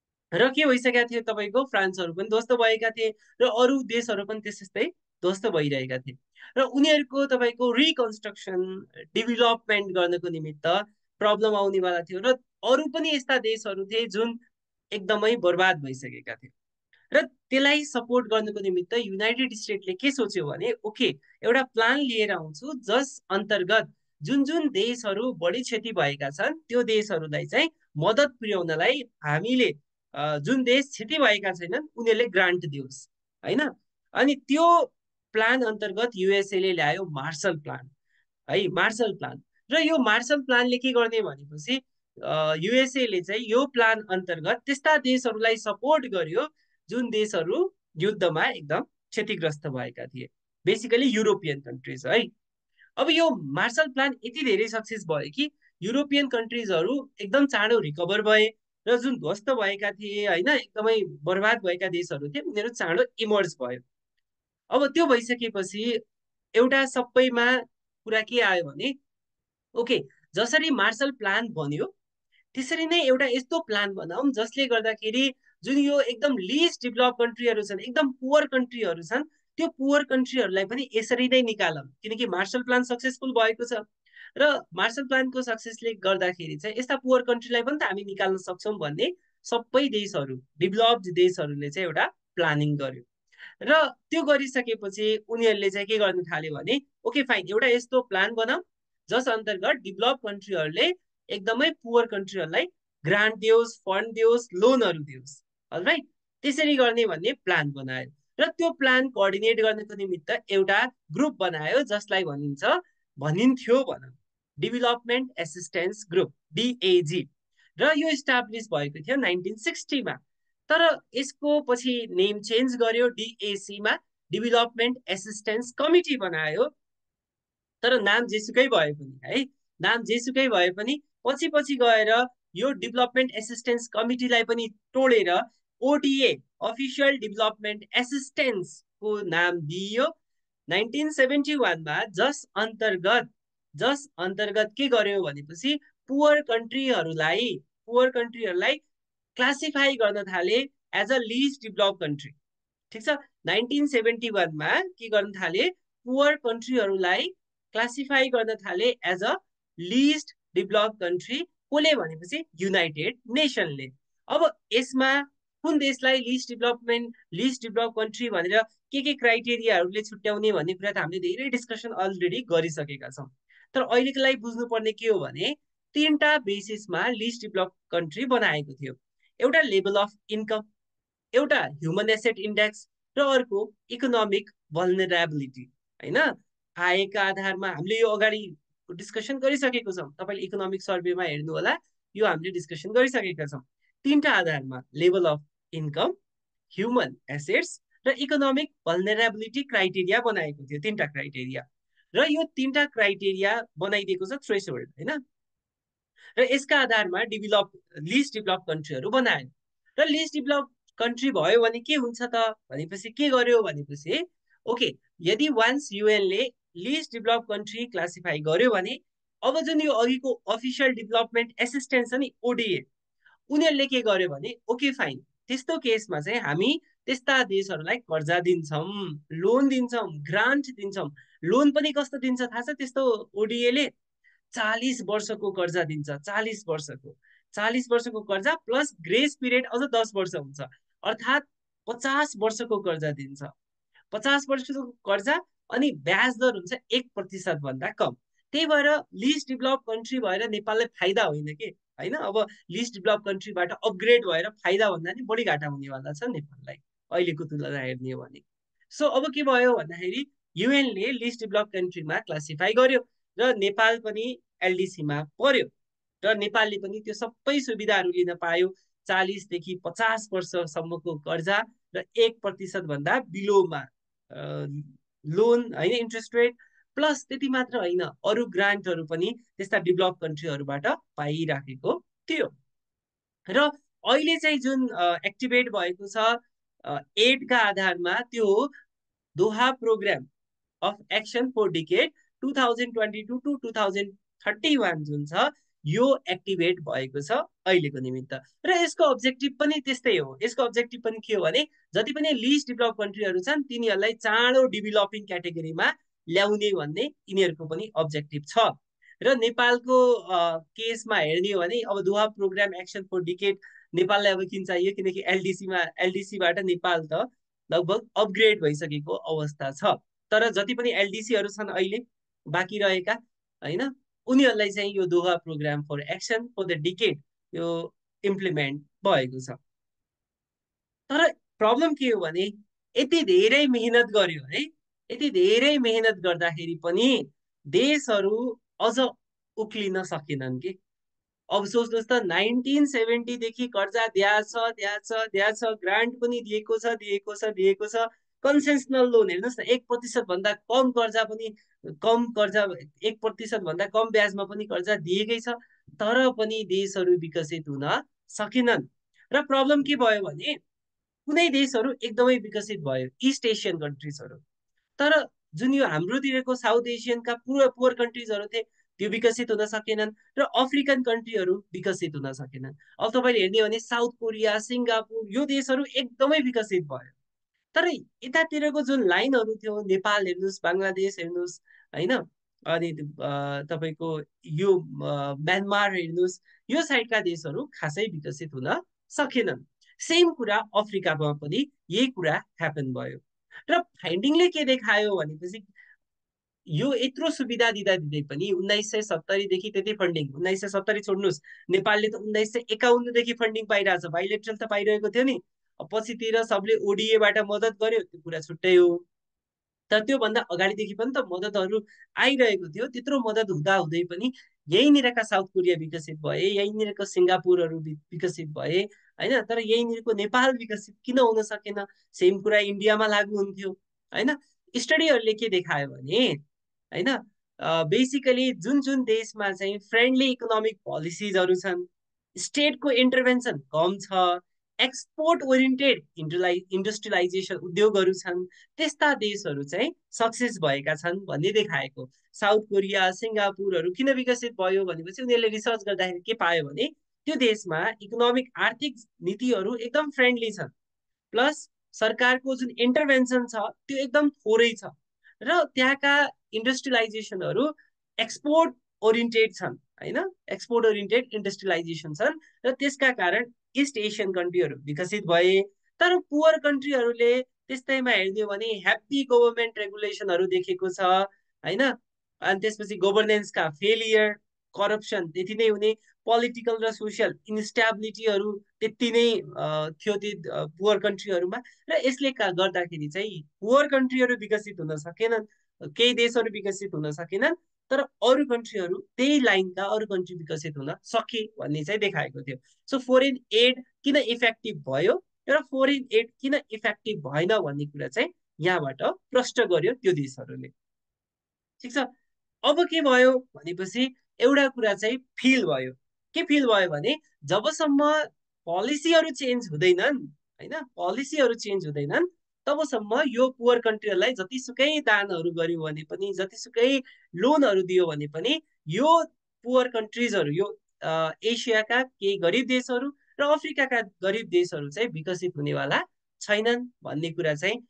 र के भइसकेका थियो तपाईँको फ्रान्सहरू पनि ध्वस्त भएका थिए र अरू देशहरू पनि त्यस्तै ध्वस्त भइरहेका थिए र उनीहरूको तपाईँको रिकन्स्ट्रक्सन डेभलपमेन्ट गर्नको निमित्त प्रब्लम आउनेवाला थियो र अरू पनि यस्ता देशहरू थिए जुन एकदमै बर्बाद भइसकेका थिए र त्यसलाई सपोर्ट गर्नको निमित्त युनाइटेड स्टेटले के सोच्यो भने ओके एउटा प्लान लिएर आउँछु जस अन्तर्गत जुन जुन देशहरू बढी क्षति भएका छन् त्यो देशहरूलाई चाहिँ मद्दत पुर्याउनलाई हामीले जुन देश क्षति भएका छैनन् उनीहरूले ग्रान्ट दियोस् होइन। अनि त्यो प्लान अन्तर्गत युएसएले ल्यायो मार्शल प्लान है, मार्शल प्लान। र यो मार्शल प्लानले के गर्ने भनेपछि युएसएले चाहिँ यो प्लान अन्तर्गत त्यस्ता देशहरूलाई सपोर्ट गर्यो जुन देशहरू युद्धमा एकदम क्षतिग्रस्त भएका थिए, बेसिकली युरोपियन कन्ट्रिज है। अब यो मार्शल प्लान यति धेरै सक्सेस भयो कि युरोपियन कन्ट्रिजहरू एकदम चाँडो रिकभर भए र जुन ध्वस्त भएका थिए होइन एकदमै बर्बाद भएका देशहरू थिए उनीहरू चाँडो इमर्ज भयो। अब त्यो भइसकेपछि एउटा सबैमा कुरा के आयो भने ओके जसरी मार्शल प्लान बन्यो त्यसरी नै एउटा यस्तो प्लान बनाऊ जसले गर्दाखेरि जुन यो एकदम लिस्ट डेभलप कन्ट्रीहरू छन्, एकदम पुवर कन्ट्रीहरू छन्, त्यो पुवर कन्ट्रीहरूलाई पनि यसरी नै निकालौँ। किनकि मार्शल प्लान सक्सेसफुल भएको छ र मार्शल प्लानको सक्सेसले गर्दाखेरि चाहिँ यस्ता पुवर कन्ट्रीलाई पनि त हामी निकाल्न सक्छौँ भन्ने सबै देशहरू, डेभलप्ड देशहरूले चाहिँ एउटा प्लानिङ गर्यो। र त्यो गरिसकेपछि उनीहरूले चाहिँ के गर्न थाल्यो भने ओके फाइन, एउटा यस्तो प्लान बनाऊ जस अन्तर्गत डेभलप कन्ट्रीहरूले एकदमै पुवर कन्ट्रीहरूलाई ग्रान्ट दियोस्, फन्ड दियोस्, लोनहरू दियोस्। अलराइट, त्यसरी गर्ने भन्ने प्लान बनायो र त्यो प्लान कोअर्डिनेट गर्नको निमित्त एउटा ग्रुप बनायो जसलाई भनिन्छ भनिन्थ्यो भनौँ डेभलपमेन्ट एसिस्टेन्स ग्रुप, डिएजी। र यो इस्टाब्लिस भएको थियो नाइन्टिन सिक्सटीमा। तर यसको पछि नेम चेन्ज गर्यो डिएसीमा, डेभलपमेन्ट एसिस्टेन्स कमिटी बनायो। तर नाम जेसुकै भए पनि है, नाम जेसुकै भए पनि पछि पछि गएर यो डेभलपमेन्ट एसिस्टेन्स कमिटीलाई पनि तोडेर ओडिए, अफिसियल डेभलपमेन्ट एसिस्टेन्सको नाम दिइयो नाइन्टिन सेभेन्टी वानमा। जस अन्तर्गत जस अन्तर्गत के गर्यो भनेपछि पुवर कन्ट्रीहरूलाई पुवर कन्ट्रीहरूलाई क्लासिफाई गर्न थाले as a least develop country. ठिक छ, नाइन्टिन सेभेन्टी वानमा के गर्न थाले, पुवर कन्ट्रीहरूलाई क्लासिफाई गर्न थाले as a least develop country. कसले भनेपछि युनाइटेड नेसनले। अब यसमा कुन देशलाई least development least develop country भनेर के के क्राइटेरियाहरूले छुट्याउने भन्ने कुरा त हामीले धेरै डिस्कसन अलरेडी गरिसकेका छौँ। तर अहिलेको लागि बुझ्नुपर्ने के हो भने तीनटा बेसिसमा लिस्ट डेभलप कन्ट्री बनाएको थियो। एउटा लेभल अफ इन्कम, एउटा ह्युमन एसेट इन्डेक्स र अर्को इकोनोमिक भल्नरेबिलिटी। होइन, आयका आधारमा हामीले यो अगाडि डिस्कसन गरिसकेको छौँ। तपाईँले इकोनोमिक सर्वेमा हेर्नु होला, यो हामीले डिस्कसन गरिसकेका छौँ। तीनटा आधारमा level of income, human assets र इकोनोमिक भल्नरेबिलिटी क्राइटेरिया बनाएको थियो, तीनटा क्राइटेरिया। र यो तीनटा क्राइटेरिया बनाइदिएको छ थ्रेसहोल्ड, होइन। र यसका आधारमा डेभलप लिस्ट डेभलप कन्ट्रीहरू बनायो। र लिस्ट डेभलप कन्ट्री भयो भने के हुन्छ त भनेपछि के गर्यो भनेपछि ओके, यदि वान्स युएनले लिस्ट डेभलप कन्ट्री क्लासिफाई गर्यो भने अब जुन यो अघिको अफिसियल डेभलपमेन्ट एसिस्टेन्स छ नि ओडिए, उनीहरूले के गर्यो भने ओके फाइन, त्यस्तो केसमा चाहिँ हामी त्यस्ता देशहरूलाई कर्जा दिन्छौँ, लोन दिन्छौँ, ग्रान्ट दिन्छौँ। लोन पनि कस्तो दिन्छ थाहा छ त्यस्तो ओडिएले? चालिस वर्षको कर्जा दिन्छ। चालिस वर्षको चालिस वर्षको कर्जा प्लस ग्रेस पिरियड अझ दस वर्ष हुन्छ, अर्थात् पचास वर्षको कर्जा दिन्छ। पचास वर्षको कर्जा अनि ब्याज दर हुन्छ एक प्रतिशत भन्दा कम। त्यही भएर लिस्ट डेभलप कन्ट्री भएर नेपाललाई फाइदा होइन कि, होइन। अब लिस्ट डेभलप कन्ट्रीबाट अपग्रेड भएर फाइदा भन्दा नि बढी घाटा हुनेवाला छ नेपाललाई अहिलेको तुलना हेर्ने हो भने। सो अब के भयो भन्दाखेरि युएनले लिस्ट डेभलप कन्ट्रीमा क्लासिफाई गर्यो र नेपाल पनि एलडिसीमा पर्यो र नेपालले पनि त्यो सबै सुविधाहरू लिन पायो। चालिसदेखि पचास वर्षसम्मको कर्जा र एक प्रतिशत भन्दा बिलोमा लोन, होइन, इन्ट्रेस्ट रेट, प्लस त्यति मात्र होइन, अरू ग्रान्टहरू पनि त्यस्ता डेभलप कन्ट्रीहरूबाट पाइराखेको थियो। र अहिले चाहिँ जुन एक्टिभेट भएको छ एडका आधारमा, त्यो Doha program of action for decade two thousand twenty two to two thousand thirty one जुन छ यो एक्टिभेट भएको छ अहिलेको निमित्त। र यसको अब्जेक्टिभ पनि त्यस्तै हो। यसको अब्जेक्टिभ पनि के हो भने जति पनि लिस्ट डेभलप कन्ट्रीहरू छन् तिनीहरूलाई चाँडो डेभलपिङ क्याटेगोरीमा ल्याउने भन्ने यिनीहरूको पनि अब्जेक्टिभ छ। र नेपालको केसमा हेर्ने हो भने अब Doha program action for decade नेपाललाई अब किन चाहियो, किनकि एलडिसीमा एलडिसीबाट नेपाल त लगभग अपग्रेड भइसकेको अवस्था छ। तर जति पनि एलडिसीहरू छन् अहिले बाँकी रहेका, होइन, उनीहरूलाई चाहिँ यो Doha program for action for the decade यो इम्प्लिमेन्ट भएको छ। तर प्रब्लम के हो भने यति धेरै मेहनत गर्यो है, यति धेरै मेहनत गर्दाखेरि पनि देशहरू अझ उक्लिन सकेनन् कि। अब सोच्नुहोस् त, नाइन्टिन सेभेन्टीदेखि कर्जा दिएछ दिएछ दिएछ, ग्रान्ट पनि दिएको छ दिएको छ दिएको छ, कन्सेसनल लोन हेर्नुहोस् न, एक प्रतिशत भन्दा कम कर्जा पनि कम कर्जा एक प्रतिशत भन्दा कम ब्याजमा पनि कर्जा दिएकै छ। तर पनि देशहरू विकसित हुन सकेनन्। र प्रब्लम के भयो भने कुनै देशहरू एकदमै विकसित भयो, इस्ट एसियन कन्ट्रिजहरू। तर जुन यो हाम्रोतिरको साउथ एसियनका पुरा पुवर कन्ट्रिजहरू थिए त्यो विकसित हुन सकेनन् र अफ्रिकन कन्ट्रीहरू विकसित हुन सकेनन्। अब तपाईँले हेर्ने हो भने साउथ कोरिया, सिङ्गापुर यो देशहरू एकदमै विकसित भयो। तर यतातिरको जुन लाइनहरू थियो, नेपाल हेर्नुहोस्, बङ्गलादेश हेर्नुहोस् होइन, अनि तपाईँको यो म्यानमार हेर्नुहोस्, यो साइडका देशहरू खासै विकसित हुन सकेनन्। सेम कुरा अफ्रिकामा पनि यही कुरा ह्यापन भयो। र फाइन्डिङले के देखायो भनेपछि यो यत्रो सुविधा दिँदा दिँदै पनि उन्नाइस सय सत्तरीदेखि त्यति फन्डिङ, उन्नाइस सय सत्तरी छोड्नुहोस्, नेपालले त उन्नाइस सय एकाउन्नदेखि फन्डिङ पाइरहेछ, बाइलेट्रल त पाइरहेको थियो नि। पछितिर सबले ओडिएबाट मद्दत गर्यो, त्यो कुरा छुट्टै हो। तर त्योभन्दा अगाडिदेखि पनि त मद्दतहरू आइरहेको थियो। त्यत्रो मद्दत हुँदा हुँदै पनि यहीँनिरका साउथ कोरिया विकसित भए, यहीँनिरको सिङ्गापुरहरू विकसित भए होइन, तर यहीँनिरको नेपाल विकसित किन हुन सकेन? सेम कुरा इन्डियामा लागु हुन्थ्यो होइन। स्टडीहरूले के देखायो भने होइन, बेसिकली जुन जुन देशमा चाहिँ फ्रेन्डली इकोनोमिक पोलिसिजहरू छन्, स्टेटको इन्टरभेन्सन कम छ, एक्सपोर्ट ओरिएन्टेड इन्डस्ट्रियलाइजेसन उद्योगहरू छन्, त्यस्ता देशहरू चाहिँ सक्सेस भएका छन् भन्ने देखाएको। साउथ कोरिया, सिङ्गापुरहरू किन विकसित भयो भनेपछि उनीहरूले रिसर्च गर्दाखेरि के पायो भने त्यो देशमा इकोनोमिक आर्थिक नीतिहरू एकदम फ्रेन्डली छन्, प्लस सरकारको जुन इन्टरभेन्सन छ त्यो एकदम थोरै छ, र त्यहाँका इन्डस्ट्रियलाइजेसनहरू एक्सपोर्ट ओरिएन्टेड छन् होइन, एक्सपोर्ट ओरिएन्टेड इन्डस्ट्रियलाइजेसन छन्, र त्यसका कारण इस्ट एसियन कन्ट्रीहरू विकसित भए। तर पुवर कन्ट्रीहरूले त्यस्तैमा हेर्ने हो भने ह्याप्पी गभर्मेन्ट रेगुलेसनहरू देखेको छ होइन, अनि त्यसपछि गभर्नेन्सका फेलियर, करप्सन त्यति नै हुने, पोलिटिकल र सोसियल इन्स्टेबिलिटीहरू त्यति नै थियो ती पुवर कन्ट्रीहरूमा, र यसले गर्दाखेरि चाहिँ पुवर कन्ट्रीहरू विकसित हुन सकेनन्, केही देशहरू विकसित हुन सकेनन्, तर अरू कन्ट्रीहरू त्यही लाइनका अरू कन्ट्री विकसित हुन सके भन्ने चाहिँ देखाएको थियो। सो फोरेन एड किन इफेक्टिभ भयो र फोरेन एड किन इफेक्टिभ भएन भन्ने कुरा चाहिँ यहाँबाट प्रश्न गर्यो त्यो देशहरूले। ठिक छ। अब के भयो भनेपछि एउटा कुरा चाहिँ फिल भयो। के फिल भयो भने जबसम्म पोलिसीहरू चेन्ज हुँदैनन् होइन, पोलिसीहरू चेन्ज हुँदैनन् तबसम्म यो पुवर कन्ट्रीहरूलाई जतिसुकै दानहरू गर्यो भने पनि, जतिसुकै लोनहरू दियो भने पनि यो पुवर कन्ट्रिजहरू, यो एसियाका केही गरिब देशहरू र अफ्रिकाका गरिब देशहरू चाहिँ विकसित हुनेवाला छैनन् भन्ने कुरा चाहिँ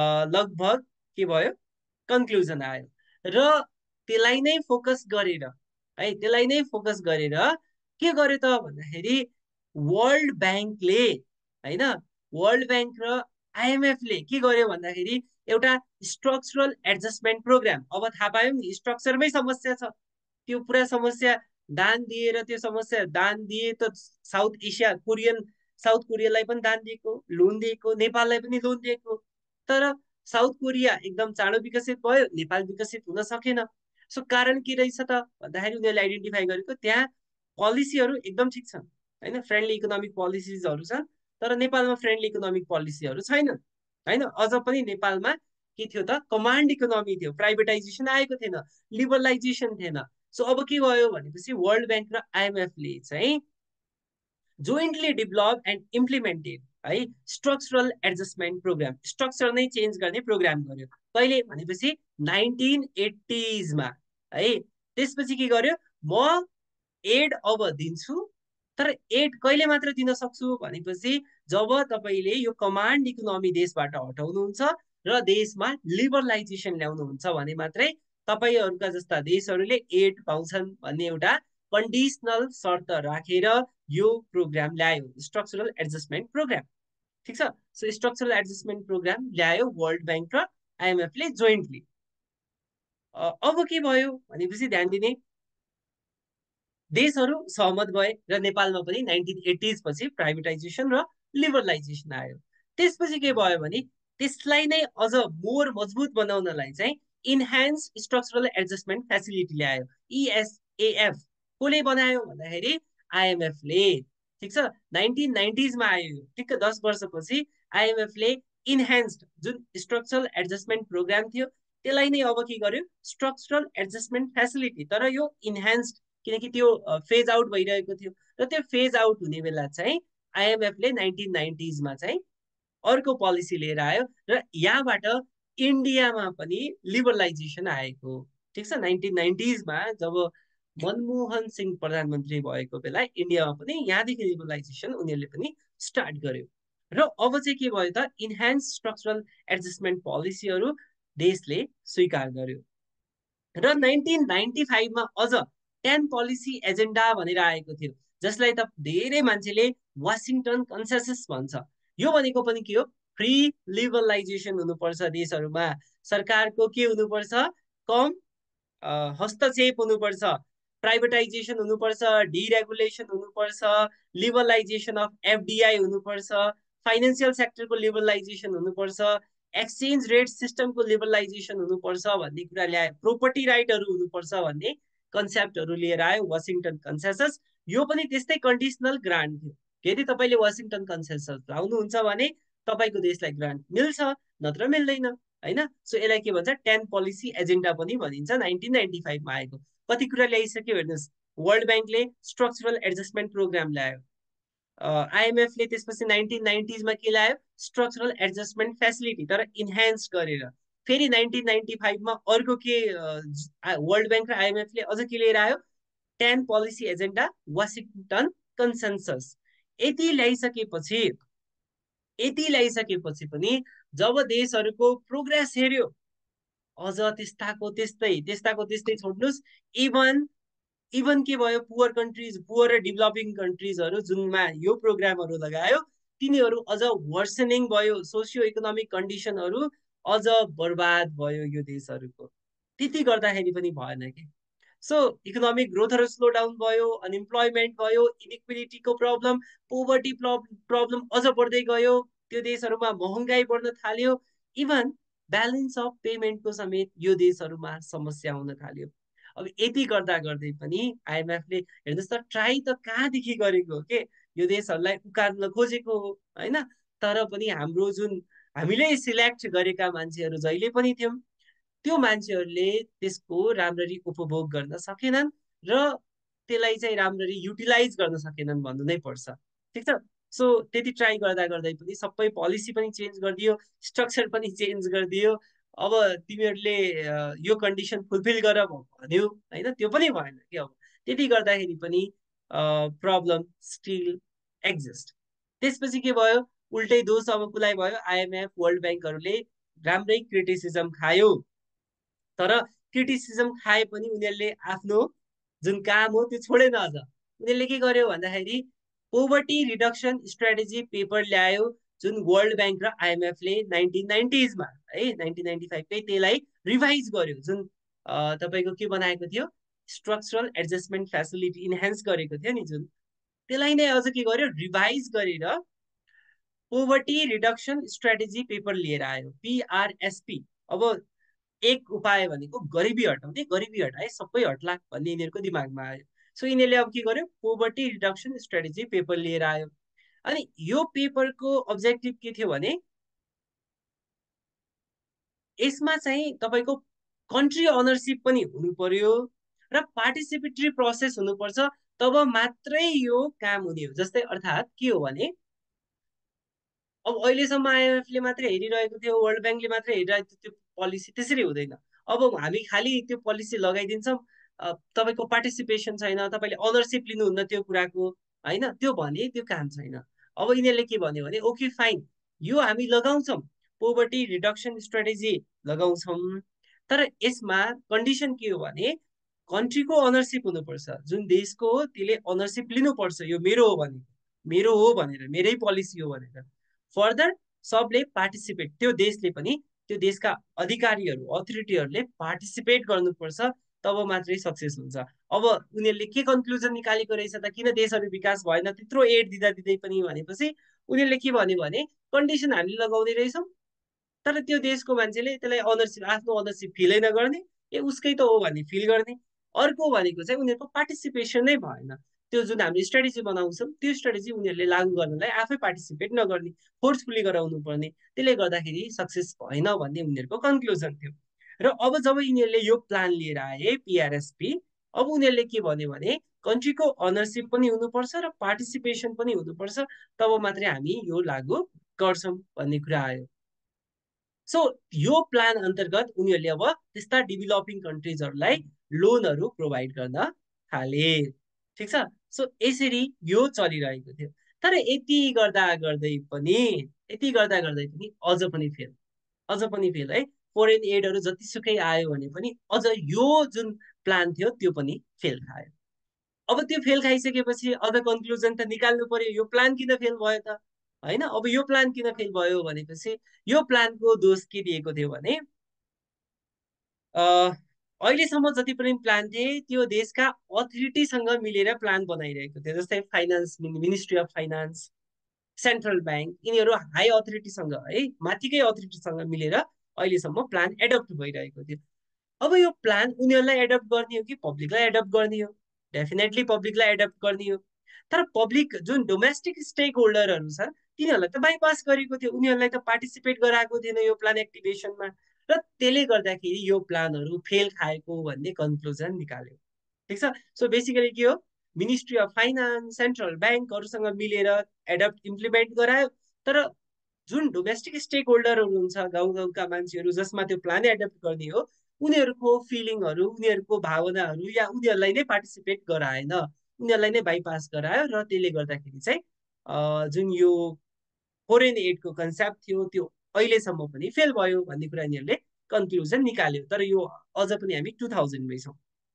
लगभग के भयो, कन्क्लुजन आयो। र त्यसलाई नै फोकस गरेर है, त्यसलाई नै फोकस गरेर के गर्यो त भन्दाखेरि वर्ल्ड ब्याङ्कले होइन, वर्ल्ड ब्याङ्क र आइएमएफले के गर्यो भन्दाखेरि एउटा स्ट्रक्चरल एडजस्टमेन्ट प्रोग्राम। अब थाहा पायौँ नि स्ट्रक्चरमै समस्या छ, त्यो पुरा समस्या दान दिएर, त्यो समस्या दान दिए त साउथ एसिया कोरियन, साउथ कोरियालाई पनि दान दिएको, लोन दिएको, नेपाललाई पनि लोन दिएको, तर साउथ कोरिया एकदम चाँडो विकसित भयो, नेपाल विकसित हुन सकेन। सो कारण के रहेछ त भन्दाखेरि उनीहरूले आइडेन्टिफाई गरेको त्यहाँ पोलिसीहरू एकदम ठिक छन् होइन, फ्रेन्डली इकोनोमिक पोलिसिजहरू छन्, तर नेपालमा फ्रेन्डली इकोनोमिक पोलिसीहरू छैनन् होइन। अझ पनि नेपालमा के थियो त, कमान्ड इकोनोमी थियो, प्राइभेटाइजेसन आएको थिएन, लिबरलाइजेसन थिएन। सो अब के भयो भनेपछि वर्ल्ड ब्याङ्क र आइएमएफले चाहिँ जोइन्टली डेभलप एन्ड इम्प्लिमेन्टेड है स्ट्रक्चरल एडजस्टमेन्ट प्रोग्राम, स्ट्रक्चर नै चेन्ज गर्ने प्रोग्राम गर्यो। कहिले भनेपछि नाइन्टिन एट्टिजमा है। त्यसपछि के गर्यो, म एड अब दिन्छु, तर एड कहिले मात्र दिन सक्छु भनेपछि जब तपाईँले यो कमान्ड इकोनोमी देशबाट हटाउनुहुन्छ र देशमा लिबरलाइजेसन ल्याउनुहुन्छ भने मात्रै तपाईँहरूका जस्ता देशहरूले एड पाउँछन् भन्ने एउटा कन्डिसनल शर्त राखेर यो प्रोग्राम ल्यायो, स्ट्रक्चरल एडजस्टमेन्ट प्रोग्राम। ठिक छ। सो स्ट्रक्चरल एडजस्टमेन्ट प्रोग्राम ल्यायो वर्ल्ड ब्याङ्क र आइएमएफले जोइन्टली। अब के भयो भनेपछि ध्यान दिने, देशहरू सहमत भए र नेपालमा पनि नाइन्टिन एट्टिज पछि प्राइभेटाइजेसन र लिबरलाइजेसन आयो। त्यसपछि के भयो भने त्यसलाई नै अझ मोर मजबुत बनाउनलाई चाहिँ इन्हान्स स्ट्रक्चरल एडजस्टमेन्ट फेसिलिटी ल्यायो, इएसएएफ। कसले बनायो भन्दाखेरि आइएमएफले। ठिक छ। नाइन्टिन नाइन्टिजमा आयो, ठिक दस वर्षपछि आइएमएफले इन्हान्स्ड जुन स्ट्रक्चरल एडजस्टमेन्ट प्रोग्राम थियो त्यसलाई नै अब के गर्यो, स्ट्रक्चरल एडजस्टमेन्ट फेसिलिटी। तर यो इन्हान्स्ड किनकि त्यो फेज आउट भइरहेको थियो, र त्यो फेज आउट हुने बेला चाहिँ आइएमएफले नाइन्टिन नाइन्टिजमा चाहिँ अर्को पोलिसी लिएर आयो, र यहाँबाट इन्डियामा पनि लिबरलाइजेसन आएको। ठिक छ। नाइन्टिन नाइन्टिजमा जब मनमोहन सिंह प्रधानमन्त्री भएको बेला इन्डियामा पनि यहाँदेखि लिबरलाइजेसन उनीहरूले पनि स्टार्ट गर्यो। र अब चाहिँ के भयो त, इन्हान्स स्ट्रक्चरल एडजस्टमेन्ट पोलिसीहरू देशले स्वीकार गर्यो। र नाइन्टिन नाइन्टी फाइभमा अझ टेन पोलिसी एजेन्डा भनेर आएको थियो, जसलाई त धेरै मान्छेले वासिङटन कन्सेन्सस भन्छ। यो भनेको पनि के हो, फ्री लिबरलाइजेसन हुनुपर्छ देशहरूमा, सरकारको के हुनुपर्छ, कम हस्तक्षेप हुनुपर्छ, प्राइभेटाइजेसन हुनुपर्छ, डिरेगुलेसन हुनुपर्छ, लिबरलाइजेसन अफ एफडिआई हुनुपर्छ, फाइनेन्सियल सेक्टरको लिबरलाइजेसन हुनुपर्छ, एक्सचेन्ज रेट सिस्टमको लिबरलाइजेसन हुनुपर्छ भन्ने कुरा ल्यायो, प्रोपर्टी राइटहरू हुनुपर्छ भन्ने कन्सेप्टहरू लिएर आयो वासिङटन कन्सेन्सस। यो पनि त्यस्तै कन्डिसनल ग्रान्ट थियो। यदि तपाईँले वासिङटन कन्सेन्सस लाउनुहुन्छ भने तपाईँको देशलाई ग्रान्ट मिल्छ, नत्र मिल्दैन, होइन। सो यसलाई के भन्छ, टेन पोलिसी एजेन्डा पनि भनिन्छ। नाइन्टिन नाइन्टी फाइभमा आएको कति कुरा ल्याइसक्यो हेर्नुहोस्। वर्ल्ड ब्याङ्कले स्ट्रक्चरल एडजस्टमेन्ट प्रोग्राम ल्यायो, आइएमएफले त्यसपछि नाइन्टिन नाइन्टिजमा के ल्यायो, स्ट्रक्चरल एडजस्टमेन्ट फेसिलिटी, तर इन्हान्स गरेर। फेरि नाइन्टिन नाइन्टी फाइभमा अर्को के वर्ल्ड ब्याङ्क र आइएमएफले अझ के लिएर आयो, ten policy agenda, Washington consensus. यति ल्याइसकेपछि यति ल्याइसकेपछि पनि जब देशहरूको प्रोग्रेस हेर्यो, अझ त्यस्ताको त्यस्तै त्यस्ताको त्यस्तै छोड्नुहोस्। इभन इभन के भयो, पुवर कन्ट्रिज, पुवर र डेभलपिङ कन्ट्रिजहरू जुनमा यो प्रोग्रामहरू लगायो, तिनीहरू अझ वर्सनिङ भयो, सोसियो इकोनोमिक कन्डिसनहरू अझ बर्बाद भयो यो देशहरूको। त्यति गर्दाखेरि पनि भएन कि। सो इकोनोमिक ग्रोथहरू स्लो डाउन भयो, अनइम्प्लोइमेन्ट भयो, इनइक्विलिटीको प्रब्लम, पोभर्टी प्रब्लम अझ बढ्दै गयो, त्यो देशहरूमा महँगाई बढ्न थाल्यो, इभन ब्यालेन्स अफ पेमेन्टको समेत यो देशहरूमा समस्या हुन थाल्यो। अब यति गर्दा गर्दै पनि आइएमएफले हेर्नुहोस् त, ट्राई त कहाँदेखि गरेको हो के, यो देशहरूलाई उकाल्न खोजेको हो, होइन। तर पनि हाम्रो जुन हामीले सिलेक्ट गरेका मान्छेहरू जहिले पनि थियौँ, त्यो मान्छेहरूले त्यसको राम्ररी उपभोग गर्न सकेनन् र त्यसलाई चाहिँ राम्ररी युटिलाइज गर्न सकेनन् भन्नु नै पर्छ, ठिक छ। सो त्यति ट्राई गर्दा गर्दै पनि सबै पोलिसी पनि चेन्ज गरिदियो, स्ट्रक्चर पनि चेन्ज गरिदियो। अब तिमीहरूले यो कन्डिसन फुलफिल गर भन्यो, होइन, त्यो पनि भएन कि। अब त्यति गर्दाखेरि पनि प्रब्लम स्टिल एक्जिस्ट। त्यसपछि के भयो, उल्टै दोष अब कुलाई भयो, आइएमएफ वर्ल्ड ब्याङ्कहरूले राम्रै क्रिटिसिजम खायो। तर क्रिटिसिजम खाए पनि उनीहरूले आफ्नो जुन काम हो त्यो छोडेन। अझ उनीहरूले के गर्यो भन्दाखेरि पोभर्टी रिडक्सन स्ट्राटेजी पेपर ल्यायो, जुन वर्ल्ड ब्याङ्क र आइएमएफले नाइन्टिन नाइन्टिजमा है नाइन्टिन नाइन्टी फाइभकै त्यसलाई रिभाइज गर्यो, जुन तपाईँको के बनाएको थियो, स्ट्रक्चरल एडजस्टमेन्ट फेसिलिटी इन्हान्स गरेको थियो नि, जुन त्यसलाई नै अझ के गर्यो, रिभाइज गरेर पोभर्टी रिडक्सन स्ट्राटेजी पेपर लिएर आयो, पिआरएसपी। अब एक उपाय भनेको गरिबी हटाउने, गरिबी हटाए सबै हट्ला भन्ने यिनीहरूको दिमागमा आयो। सो यिनीहरूले अब के गर्यो, पोभर्टी रिडक्सन स्ट्राटेजी पेपर लिएर आयो। अनि यो पेपरको अब्जेक्टिभ के थियो भने, यसमा चाहिँ तपाईँको कन्ट्री अनरसिप पनि हुनु पर्यो र पार्टिसिपेटरी प्रोसेस हुनुपर्छ, तब मात्रै यो काम हुने हो। जस्तै अर्थात् के हो भने, अब अहिलेसम्म आइएमएफले मात्रै हेरिरहेको थियो, वर्ल्ड ब्याङ्कले मात्रै हेरिरहेको थियो, त्यो पोलिसी त्यसरी हुँदैन। अब हामी खालि त्यो पोलिसी लगाइदिन्छौँ, तपाईँको पार्टिसिपेसन छैन, तपाईँले अनरसिप लिनुहुन्न त्यो कुराको, होइन, त्यो भने त्यो काम छैन। अब यिनीहरूले के भन्यो भने, ओके फाइन, यो हामी लगाउँछौँ, पोभर्टी रिडक्सन स्ट्राटेजी लगाउँछौँ, तर यसमा कन्डिसन के हो भने, कन्ट्रीको अनरसिप हुनुपर्छ, जुन देशको हो त्यसले अनरसिप लिनुपर्छ, यो मेरो हो भने, मेरो हो भनेर, मेरै पोलिसी हो भनेर। फर्दर सबले पार्टिसिपेट, त्यो देशले पनि, त्यो देशका अधिकारीहरू, अथोरिटीहरूले पार्टिसिपेट गर्नुपर्छ, तब मात्रै सक्सेस हुन्छ। अब उनीहरूले के कन्क्लुजन निकालेको रहेछ त, किन देशहरू विकास भएन त्यत्रो एड दिँदा दिँदै पनि भनेपछि उनीहरूले के भन्यो भने, कन्डिसन हामीले लगाउँदै रहेछौँ, तर त्यो देशको मान्छेले त्यसलाई अनरसिप, आफ्नो अनरसिप फिलै नगर्ने, ए उसकै त हो भन्ने फिल गर्ने। अर्को भनेको चाहिँ उनीहरूको पार्टिसिपेसन नै भएन, त्यो जुन हामीले स्ट्राटेजी बनाउँछौँ त्यो स्ट्राटेजी उनीहरूले लागू गर्नलाई आफै पार्टिसिपेट नगर्ने, फोर्सफुली गराउनु पर्ने, त्यसले गर्दाखेरि सक्सेस भएन भन्ने उनीहरूको कन्क्लुजन थियो। र अब जब यिनीहरूले यो प्लान लिएर आए पिआरएसपी, अब उनीहरूले के भन्यो भने, कन्ट्रीको अनरसिप पनि हुनुपर्छ र पार्टिसिपेसन पनि हुनुपर्छ, तब मात्रै हामी यो लागू गर्छौँ भन्ने कुरा आयो। सो यो प्लान अन्तर्गत उनीहरूले अब त्यस्ता डेभलपिङ कन्ट्रिजहरूलाई लोनहरू प्रोभाइड गर्न थाले। ठिक छ। सो यसरी यो चलिरहेको थियो। तर यति गर्दा गर्दै पनि यति गर्दा गर्दै पनि अझ पनि फेल अझ पनि फेल है। फोरेन एडहरू जतिसुकै आयो भने पनि अझ यो जुन प्लान थियो त्यो पनि फेल खायो। अब त्यो फेल खाइसकेपछि अझ कन्क्लुजन त निकाल्नु पर्यो, यो प्लान किन फेल भयो त होइन। अब यो प्लान किन फेल भयो भनेपछि यो प्लानको दोष के दिएको थियो भने अहिलेसम्म जति पनि प्लान थिए त्यो देशका अथोरिटीसँग मिलेर प्लान बनाइरहेको थियो। जस्तै finance ministry of finance, central bank, यिनीहरू हाई अथोरिटीसँग है माथिकै अथोरिटीसँग मिलेर अहिलेसम्म प्लान एडप्ट भइरहेको थियो। अब यो प्लान उनीहरूलाई एडप्ट गर्ने हो कि पब्लिकलाई एडप्ट गर्ने हो? डेफिनेटली पब्लिकलाई एडप्ट गर्ने हो। तर पब्लिक जुन डोमेस्टिक स्टेक होल्डरहरू छ तिनीहरूलाई त बाइपास गरेको थियो, उनीहरूलाई त पार्टिसिपेट गराएको थिएन यो प्लान एक्टिभेसनमा। र त्यसले गर्दाखेरि यो प्लानहरू फेल खाएको भन्ने कन्क्लुजन निकाल्यो। ठिक छ। सो बेसिकली के हो, मिनिस्ट्री अफ फाइनान्स, सेन्ट्रल ब्याङ्कहरूसँग मिलेर एडप्ट इम्प्लिमेन्ट गरायो। तर जुन डोमेस्टिक स्टेक होल्डरहरू हुन्छ गाउँ गाउँका मान्छेहरू जसमा त्यो प्लान एडप्ट गर्ने हो उनीहरूको फिलिङहरू, उनीहरूको भावनाहरू या उनीहरूलाई नै पार्टिसिपेट गराएन, उनीहरूलाई नै बाइपास गरायो। र त्यसले गर्दाखेरि चाहिँ जुन यो फोरेन एडको कन्सेप्ट थियो त्यो अहिलेसम्म पनि फेल भयो भन्ने कुरा यिनीहरूले कन्क्लुजन निकाल्यो। तर यो अझ पनि हामी टु थाउजन्डमै छौँ।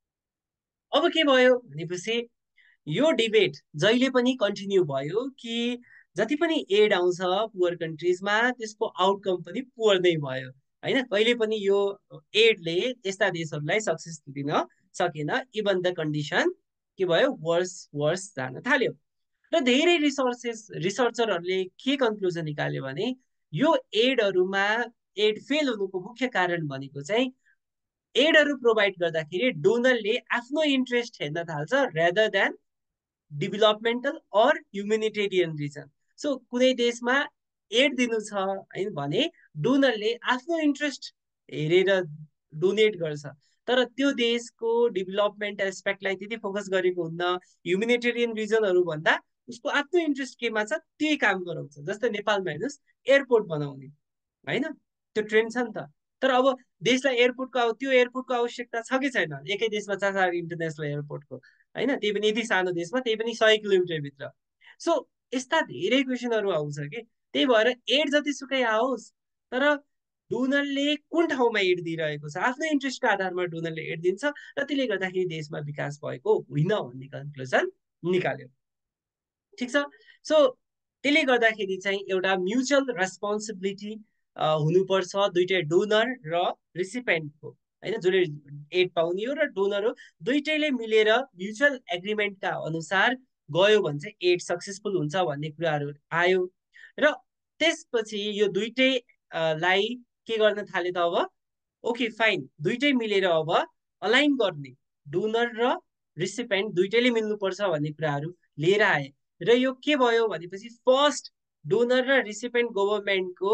अब के भयो भनेपछि यो डिबेट जहिले पनि कन्टिन्यू भयो कि जति पनि एड आउँछ पुवर कन्ट्रिजमा त्यसको आउटकम पनि पुवर नै भयो होइन। कहिले पनि यो एडले यस्ता देशहरूलाई सक्सेस दिन सकेन। इभन द कन्डिसन के भयो, वर्स वर्स जान थाल्यो। र धेरै रिसोर्सेस रिसर्चरहरूले के कन्क्लुजन निकाल्यो भने यो एडहरूमा एड फेल हुनुको मुख्य कारण भनेको चाहिँ एडहरू प्रोभाइड गर्दाखेरि डोनरले आफ्नो इन्ट्रेस्ट हेर्न थाल्छ rather than developmental or humanitarian reason. So कुनै देशमा एड दिनु छ है भने डोनरले आफ्नो इन्ट्रेस्ट हेरेर डोनेट गर्छ। तर त्यो देशको डेभलपमेन्ट एस्पेक्टलाई त्यति फोकस गरेको हुन्न, ह्युमेनिटेरियन रिजनहरू भन्दा उसको आफ्नो इन्ट्रेस्ट केमा छ त्यही काम गराउँछ। जस्तै नेपालमा हेर्नुहोस् एयरपोर्ट बनाउने होइन, त्यो ट्रेन्ड छ नि त। तर अब देशलाई एयरपोर्टको त्यो एयरपोर्टको आवश्यकता छ कि छैन? एकै देशमा छ छ इन्टरनेसनल एयरपोर्टको होइन, त्यही पनि यति सानो देशमा, त्यही पनि सय किलोमिटर भित्र। सो यस्ता धेरै क्वेसनहरू आउँछ कि त्यही भएर एड जतिसुकै आओस् तर डोनरले कुन ठाउँमा एड दिइरहेको छ आफ्नो इन्ट्रेस्टको आधारमा डोनरले एड दिन्छ र त्यसले गर्दाखेरि देशमा विकास भएको होइन भन्ने कन्क्लुजन निकाल्यो। ठिक छ। सो त्यसले गर्दाखेरि चाहिँ एउटा म्युचुअल रेस्पोन्सिबिलिटी हुनुपर्छ दुइटै डोनर र रिसिपेन्टको होइन, जसले एड पाउने हो र डोनर हो दुइटैले मिलेर म्युचुअल एग्रिमेन्टका अनुसार गयो भने चाहिँ एड सक्सेसफुल हुन्छ भन्ने कुराहरू आयो। र त्यसपछि यो दुइटै लाई के गर्न थाल्यो त अब ओके फाइन दुइटै मिलेर अब अलाइन गर्ने, डोनर र रिसिपेन्ट दुइटैले मिल्नुपर्छ भन्ने कुराहरू लिएर आए। र यो के भयो भनेपछि फर्स्ट डोनर र रिसिपेन्ट गभर्मेन्टको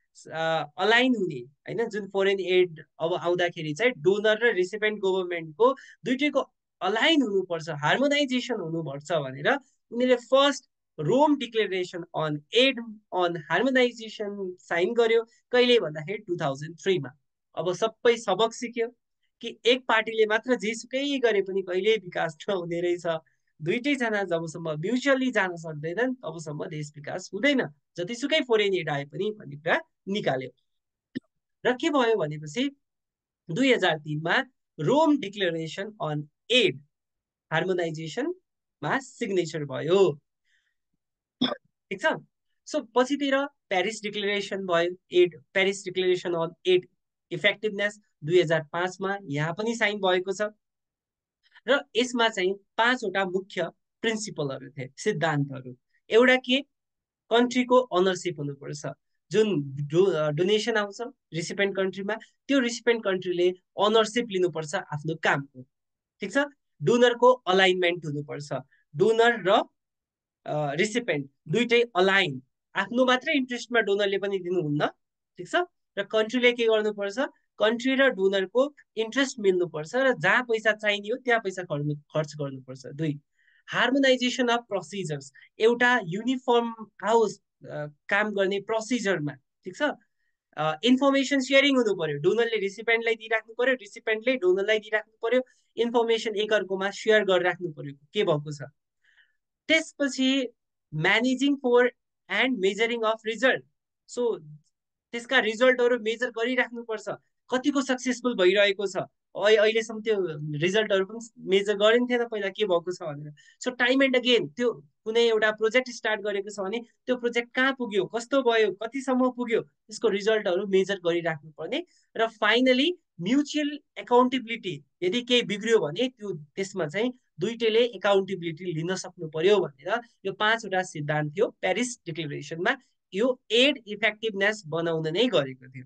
अलाइन हुने होइन, जुन फोरेन एड अब आउँदाखेरि चाहिँ डोनर र रिसिपेन्ट गभर्मेन्टको दुइटैको अलाइन हुनुपर्छ, हार्मोनाइजेसन हुनुपर्छ भनेर उनीहरूले first Rome declaration on aid on harmonisation sign गर्यो। कहिले भन्दाखेरि टु थाउजन्ड थ्रीमा। अब सबै सबक सिक्यो कि एक पार्टीले मात्र जेसुकै गरे पनि कहिल्यै विकास नहुने रहेछ। दुइटैजना जबसम्म म्युचुअली जान सक्दैनन् तबसम्म देश विकास हुँदैन, जतिसुकै फोरेन एड आए पनि भन्ने कुरा निकाल्यो। र के भयो भनेपछि दुई हजार तिनमा रोम डिक्लेरेसन अन एड हार्मोनाइजेसनमा सिग्नेचर भयो। ठिक छ। सो पछितिर पेरिस डिक्लेरेसन भयो, aid Paris declaration on aid effectiveness दुई हजार पाँचमा यहाँ पनि साइन भएको छ। र यसमा चाहिँ पाँचवटा मुख्य प्रिन्सिपलहरू थिए, सिद्धान्तहरू। एउटा के, कन्ट्रीको अनरसिप हुनुपर्छ। जुन डो डोनेसन आउँछ रिसिपेन्ट कन्ट्रीमा त्यो रिसिपेन्ट कन्ट्रीले अनरसिप लिनुपर्छ आफ्नो कामको। ठिक छ। डोनरको अलाइनमेन्ट हुनुपर्छ, डोनर र रिसिपेन्ट दुइटै अलाइन, आफ्नो मात्रै इन्ट्रेस्टमा डोनरले पनि दिनुहुन्न। ठिक छ। र कन्ट्रीले के गर्नुपर्छ, कन्ट्री र डोनरको इन्ट्रेस्ट मिल्नुपर्छ र जहाँ पैसा चाहिने हो त्यहाँ पैसा खर्च खर्च गर्नुपर्छ। दुई, हार्मोनाइजेसन अफ प्रोसिजर्स, एउटा युनिफर्म हाउस काम गर्ने प्रोसिजरमा। ठिक छ। इन्फर्मेसन सेयरिङ हुनु पर्यो, डोनरले रिसिपेन्टलाई दिइराख्नु पर्यो, रिसिपेन्टले डोनरलाई दिइराख्नु पर्यो, इन्फर्मेसन एकअर्कोमा सेयर गरिराख्नु पर्यो के भएको छ। त्यसपछि managing for and measuring of result. So त्यसका रिजल्टहरू मेजर गरिराख्नुपर्छ, कतिको सक्सेसफुल भइरहेको छ। अहिलेसम्म त्यो रिजल्टहरू पनि मेजर गरिने थिएन पहिला के भएको छ भनेर। सो टाइम एन्ड अगेन त्यो कुनै एउटा प्रोजेक्ट स्टार्ट गरेको छ भने त्यो प्रोजेक्ट कहाँ पुग्यो, कस्तो भयो, कतिसम्म पुग्यो, त्यसको रिजल्टहरू मेजर गरिराख्नु पर्ने। र फाइनली म्युचुअल एकाउन्टेबिलिटी, यदि केही बिग्रियो भने त्यो त्यसमा चाहिँ दुईटैले एकाउन्टेबिलिटी लिन सक्नु पर्यो भनेर यो पाँचवटा सिद्धान्त थियो पेरिस डिक्लेरेसनमा, यो एड इफेक्टिभनेस बनाउन नै गरेको थियो।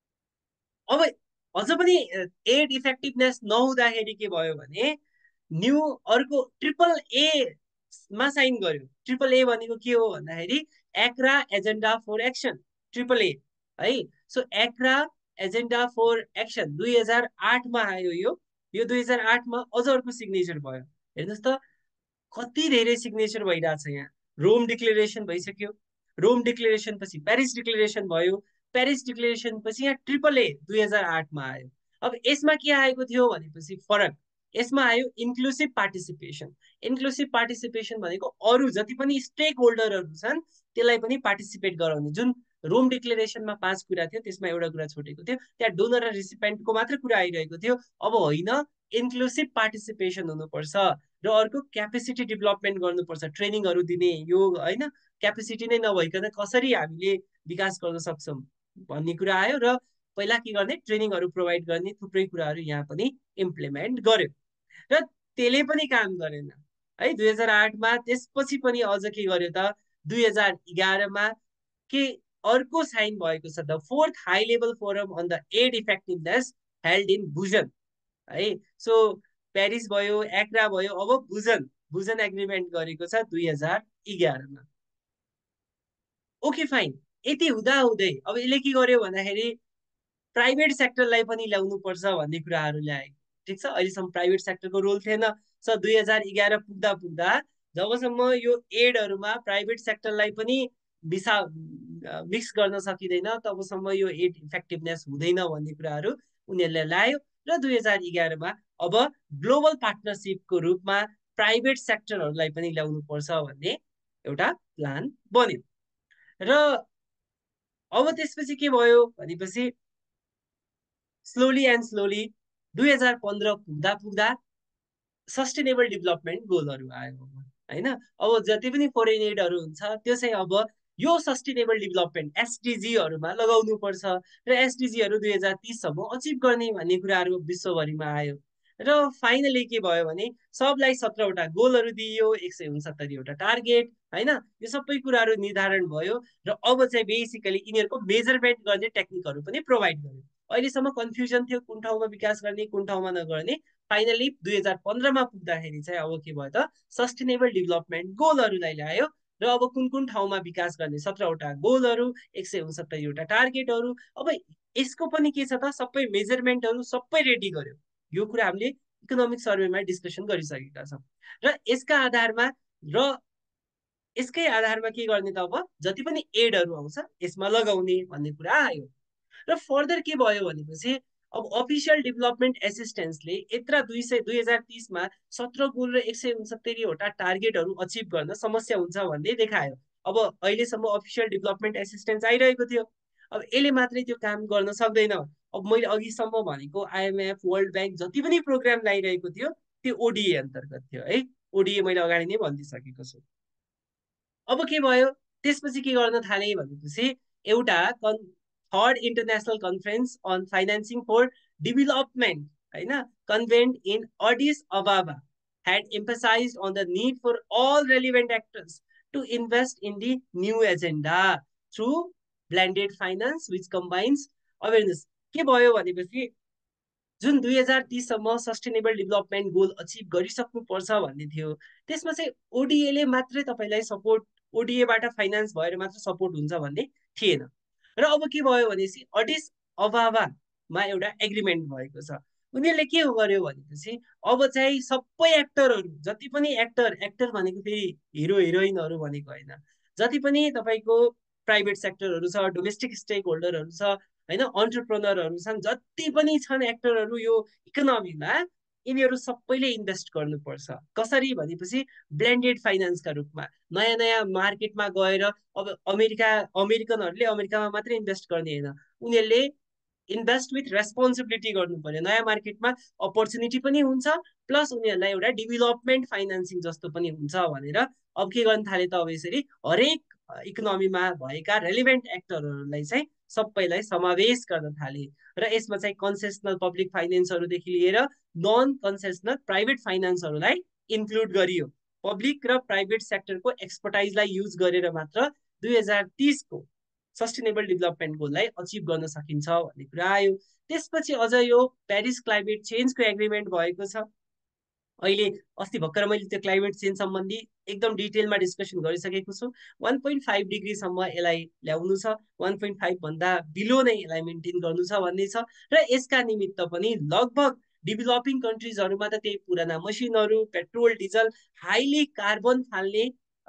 अब अझ पनि एड इफेक्टिभनेस नहुँदाखेरि के भयो भने न्यू अर्को ट्रिपल ए मा साइन गर्यो। ट्रिपल ए भनेको के हो भन्दाखेरि Accra agenda for action, triple A है। So Accra agenda for action दुई हजार आठमा आयो यो यो दुई हजार आठमा अझ अर्को सिग्नेचर भयो। हेर्नुहोस् त कति धेरै सिग्नेचर भइरहेछ यहाँ। रोम डिक्लेरेसन भइसक्यो, रोम डिक्लेरेसन पछि पेरिस डिक्लेरेसन भयो, पेरिस डिक्लेरेसन पछि यहाँ ट्रिपल ए दुई हजार आठमा आयो। अब यसमा के आएको थियो भनेपछि फरक, यसमा आयो इन्क्लुसिभ पार्टिसिपेसन। इन्क्लुसिभ पार्टिसिपेसन भनेको अरू जति पनि स्टेक होल्डरहरू छन् त्यसलाई पनि पार्टिसिपेट गराउने। जुन रोम डिक्लेरेसनमा पाँच कुरा थियो त्यसमा एउटा कुरा छुटेको थियो, त्यहाँ डोनर र रिसिपेन्टको मात्र कुरा आइरहेको थियो। अब होइन, इन्क्लुसिभ पार्टिसिपेसन हुनुपर्छ र अर्को क्यापेसिटी डेभलपमेन्ट गर्नुपर्छ, ट्रेनिङहरू दिने, यो होइन क्यापेसिटी नै नभइकन कसरी हामीले विकास गर्न सक्छौँ भन्ने कुरा आयो। र पहिला के गर्ने, ट्रेनिङहरू प्रोभाइड गर्ने, थुप्रै कुराहरू यहाँ पनि इम्प्लिमेन्ट गर्यो र त्यसले पनि काम गरेन है दुई हजार आठमा। त्यसपछि पनि अझ के गर्यो त दुई हजार एघारमा के अर्को साइन भएको छ, the fourth high level forum on the aid effectiveness held in Busan है। सो पेरिस भयो, एक्रा भयो, अब बुजन बुजन एग्रिमेन्ट गरेको छ दुई हजार एघारमा। ओके फाइन, यति हुँदा हुँदै अब यसले के गर्यो भन्दाखेरि प्राइभेट सेक्टरलाई पनि ल्याउनु पर्छ भन्ने कुराहरू ल्याएको। ठिक छ, अहिलेसम्म प्राइभेट सेक्टरको रोल थिएन। स दुई हजार एघार पुग्दा पुग्दा जबसम्म यो एडहरूमा प्राइभेट सेक्टरलाई पनि मिसा मिक्स गर्न सकिँदैन तबसम्म यो एड इफेक्टिभनेस हुँदैन भन्ने कुराहरू उनीहरूले ल्यायो। र दुई हजार एघारमा अब ग्लोबल पार्टनरसिपको रूपमा प्राइभेट सेक्टरहरूलाई पनि ल्याउनु पर्छ भन्ने एउटा प्लान बन्यो। र अब त्यसपछि के भयो भनेपछि स्लोली एन्ड स्लोली दुई हजार पन्ध्र पुग्दा पुग्दा सस्टेनेबल डेभलपमेन्ट गोलहरू आयो होइन। अब जति पनि फोरेन एडहरू हुन्छ त्यो चाहिँ अब यो सस्टेनेबल डेभलपमेन्ट एसडिजीहरूमा लगाउनु पर्छ र एसडिजीहरू दुई हजार तिससम्म अचिभ गर्ने भन्ने कुराहरू विश्वभरिमा आयो। र फाइनली के भयो भने सबलाई सत्रवटा गोलहरू दिइयो, एक सय उनसत्तरीवटा टार्गेट होइन, यो सबै कुराहरू निर्धारण भयो। र अब चाहिँ बेसिकली यिनीहरूको मेजरमेन्ट गर्ने टेक्निकहरू पनि प्रोभाइड गर्यो। अहिलेसम्म कन्फ्युजन थियो कुन ठाउँमा विकास गर्ने कुन ठाउँमा नगर्ने। फाइनली दुई हजार पन्ध्रमा पुग्दाखेरि चाहिँ अब के भयो त सस्टेनेबल डेभलपमेन्ट गोलहरूलाई ल्यायो र अब कुन कुन ठाउँमा विकास गर्ने सत्रवटा गोलहरू, एक सय उनसत्तरीवटा टार्गेटहरू। अब यसको पनि के छ त सबै मेजरमेन्टहरू सबै रेडी गर्यो। यो कुरा हामीले इकोनोमिक सर्वेमा डिस्कसन गरिसकेका छौँ। र यसका आधारमा र यसकै आधारमा के गर्ने त अब जति पनि एडहरू आउँछ यसमा लगाउने भन्ने कुरा आयो। र फर्दर के भयो भनेपछि अब अफिसियल डेभलपमेन्ट एसिस्टेन्सले यत्र दुई सय दुई हजार तिसमा सत्र गोल र एक सय उनसत्तरीवटा टार्गेटहरू अचिभ गर्न समस्या हुन्छ भन्ने देखायो। अब अहिलेसम्म अफिसियल डेभलपमेन्ट एसिस्टेन्स आइरहेको थियो, अब यसले मात्रै त्यो काम गर्न सक्दैन। अब मैले अघिसम्म भनेको आइएमएफ, वर्ल्ड ब्याङ्क जति पनि प्रोग्राम ल्याइरहेको थियो त्यो ओडिए अन्तर्गत थियो है। ओडिए मैले अगाडि नै भनिदिइसकेको छु। अब के भयो त्यसपछि के गर्न थाले भनेपछि एउटा कन् third international conference on financing for development होइन, convened in Addis Ababa had emphasized on the need for all relevant actors to invest in the new agenda through blended finance which combines awareness। के भयो भनेपछि जुन दुई हजार तिससम्म sustainable development goal achieve गरिसक्नु पर्छ भन्ने थियो त्यसमा चाहिँ ओडिएले मात्रै तपाईँलाई सपोर्ट, ओडिएबाट फाइनेन्स भएर मात्र सपोर्ट हुन्छ भन्ने थिएन। र अब के भयो भनेपछि एडिस अबाबामा एउटा एग्रिमेन्ट भएको छ। उनीहरूले के गर्यो भनेपछि अब चाहिँ सबै एक्टरहरू जति पनि एक्टर एक्टर भनेको फेरि हिरो हिरोइनहरू भनेको होइन, जति पनि तपाईँको प्राइभेट सेक्टरहरू छ, डोमेस्टिक स्टेक होल्डरहरू छ होइन, अन्टरप्रेनरहरू छन्, जति पनि छन् एक्टरहरू यो इकोनोमीमा, यिनीहरू सबैले इन्भेस्ट गर्नुपर्छ। कसरी भनेपछि ब्लेन्डेड फाइनेन्सका रूपमा नयाँ नयाँ मार्केटमा गएर अब अमेरिका अमेरिकनहरूले अमेरिकामा मात्रै इन्भेस्ट गर्ने होइन, उनीहरूले इन्भेस्ट विथ रेस्पोन्सिबिलिटी गर्नु पर्यो। नयाँ मार्केटमा अपर्च्युनिटी पनि हुन्छ, प्लस उनीहरूलाई एउटा डेभलपमेन्ट फाइनेन्सिङ जस्तो पनि हुन्छ भनेर अब के गर्न थाले त अब यसरी हरेक इकोनोमीमा भएका रेलिभेन्ट एक्टरहरूलाई चाहिँ सबैलाई समावेश गर्न थाले र यसमा चाहिँ कन्सेसनल पब्लिक फाइनेन्सहरूदेखि लिएर नन कन्सेसनल प्राइभेट फाइनेन्सहरूलाई इन्क्लुड गरियो। पब्लिक र प्राइभेट सेक्टरको एक्सपर्टाइजलाई युज गरेर मात्र दुई हजार तिसको सस्टेनेबल डेभलपमेन्ट गोललाई अचिभ गर्न सकिन्छ भन्ने कुरा आयो। त्यसपछि अझ यो पेरिस क्लाइमेट चेन्जको एग्रिमेन्ट भएको छ। अहिले अस्ति भर्खर मैले त्यो क्लाइमेट चेन्ज सम्बन्धी एकदम डिटेलमा डिस्कसन गरिसकेको छु। वान पोइन्ट फाइभ डिग्रीसम्म यसलाई ल्याउनु छ, वान पोइन्ट फाइभ भन्दा बिलो नै यसलाई मेन्टेन गर्नु छ भन्ने छ। र यसका निमित्त पनि लगभग डेभलपिङ कन्ट्रिजहरूमा त त्यही पुराना मसिनहरू, पेट्रोल डिजल, हाइली कार्बन फाल्ने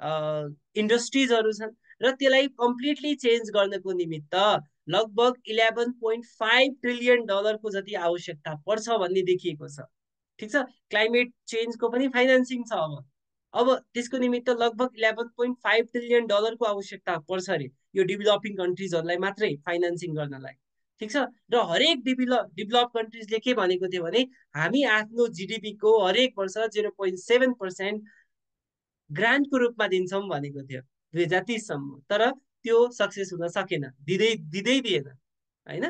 इन्डस्ट्रिजहरू छन् र त्यसलाई कम्प्लिटली चेन्ज गर्नको निमित्त लगभग इलेभेन पोइन्ट फाइभ ट्रिलियन डलरको जति आवश्यकता पर्छ भन्ने देखिएको छ। ठिक छ, क्लाइमेट चेन्जको पनि फाइनेन्सिङ छ। अब अब त्यसको निमित्त लगभग इलेभेन पोइन्ट फाइभ ट्रिलियन डलरको आवश्यकता पर्छ अरे यो डेभलपिङ कन्ट्रिजहरूलाई मात्रै फाइनेन्सिङ गर्नलाई। ठिक छ, र हरेक डेभलप डेभलप कन्ट्रिजले के भनेको थियो भने हामी आफ्नो जिडिपीको हरेक वर्ष जिरो पोइन्ट सेभेन पर्सेन्ट ग्रान्टको रूपमा दिन्छौँ भनेको थियो दुई हजार तिससम्म। तर त्यो सक्सेस हुन सकेन, दिँदै दिँदै दिएन होइन।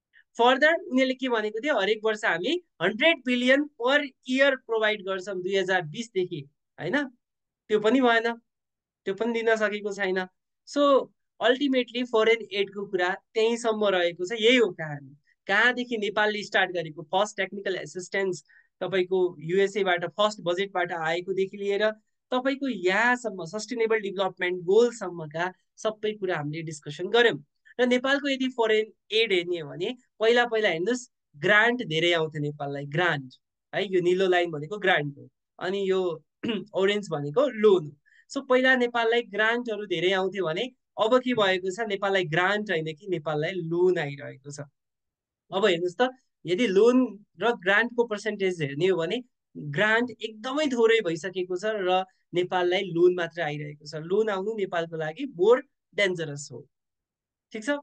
फर्दर उनीहरूले के भनेको थियो, हरेक वर्ष हामी hundred billion per year provide गर्छौँ दुई हजार बिसदेखि होइन। त्यो पनि भएन, त्यो पनि दिन सकेको छैन। सो अल्टिमेटली फरेन एडको कुरा त्यहीँसम्म रहेको छ। यही हो कहानी। कहाँदेखि नेपालले स्टार्ट गरेको फर्स्ट टेक्निकल एसिस्टेन्स तपाईँको युएसएबाट फर्स्ट बजेटबाट आएकोदेखि लिएर तपाईँको यहाँसम्म सस्टेनेबल डेभलपमेन्ट गोलसम्मका सबै कुरा हामीले डिस्कसन गऱ्यौँ। र नेपालको यदि फरेन एड हेर्ने हो भने पहिला पहिला हेर्नुहोस् ग्रान्ट धेरै आउँथ्यो नेपाललाई, ग्रान्ट है। यो निलो लाइन भनेको ग्रान्ट हो अनि यो ओरेन्ज भनेको लोन हो। सो पहिला नेपाललाई ग्रान्टहरू धेरै आउँथ्यो भने अब के भएको छ, नेपाललाई ग्रान्ट होइन कि नेपाललाई लोन आइरहेको छ। अब हेर्नुहोस् त, यदि लोन र ग्रान्टको पर्सेन्टेज हेर्ने हो भने ग्रान्ट एकदमै थोरै भइसकेको छ र नेपाललाई लोन मात्र आइरहेको छ। लोन आउनु नेपालको लागि मोर डेन्जरस हो। ठिक छ,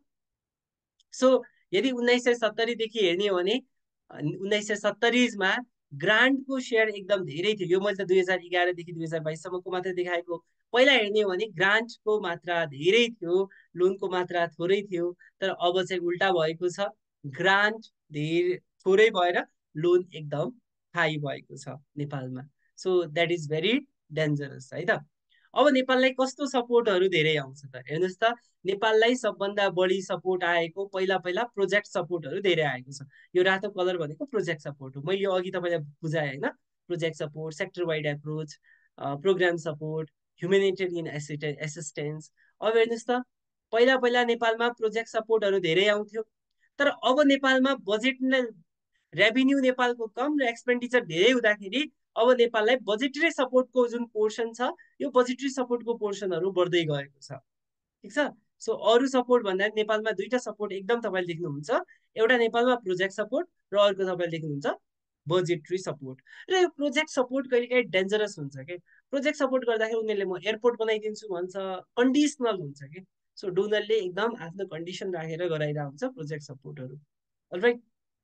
सो यदि उन्नाइस सय सत्तरीदेखि हेर्ने हो भने उन्नाइस सय सत्तरीमा ग्रान्टको सेयर एकदम धेरै थियो। यो मैले त दुई हजार एघारदेखि दुई हजार बाइससम्मको मात्रै देखाएको। पहिला हेर्ने हो भने ग्रान्टको मात्रा धेरै थियो, लोनको मात्रा थोरै थियो। तर अब चाहिँ उल्टा भएको छ, ग्रान्ट धेरै थोरै भएर लोन एकदम हाई भएको छ नेपालमा। So that is very dangerous है त। अब नेपाललाई कस्तो सपोर्टहरू धेरै आउँछ त हेर्नुहोस् त। नेपाललाई सबभन्दा बढी सपोर्ट आएको पहिला पहिला प्रोजेक्ट सपोर्टहरू धेरै आएको छ। यो रातो कलर भनेको प्रोजेक्ट सपोर्ट हो। मैले यो अघि तपाईँलाई बुझाएँ होइन, project support, sector wide approach, programme support, humanitarian assistance. अब हेर्नुहोस् त, पहिला पहिला नेपालमा प्रोजेक्ट सपोर्टहरू धेरै आउँथ्यो। तर अब नेपालमा बजेट रेभिन्यू नेपालको कम र एक्सपेन्डिचर धेरै हुँदाखेरि अब नेपाललाई बजेटरी सपोर्टको जुन पोर्सन छ यो बजेटरी सपोर्टको पोर्सनहरू बढ्दै गएको छ। ठिक छ, सो अरू सपोर्ट भन्दा नेपालमा दुईटा सपोर्ट एकदम तपाईँले देख्नुहुन्छ। एउटा नेपालमा प्रोजेक्ट सपोर्ट र अर्को तपाईँले देख्नुहुन्छ बजेटरी सपोर्ट। र यो प्रोजेक्ट सपोर्ट कहिलेकाहीँ डेन्जरस हुन्छ कि प्रोजेक्ट सपोर्ट गर्दाखेरि उनीहरूले म एयरपोर्ट बनाइदिन्छु भन्छ, कन्डिसनल हुन्छ कि। सो डोनरले एकदम आफ्नो कन्डिसन राखेर गराइरहेको हुन्छ प्रोजेक्ट सपोर्टहरू। All right,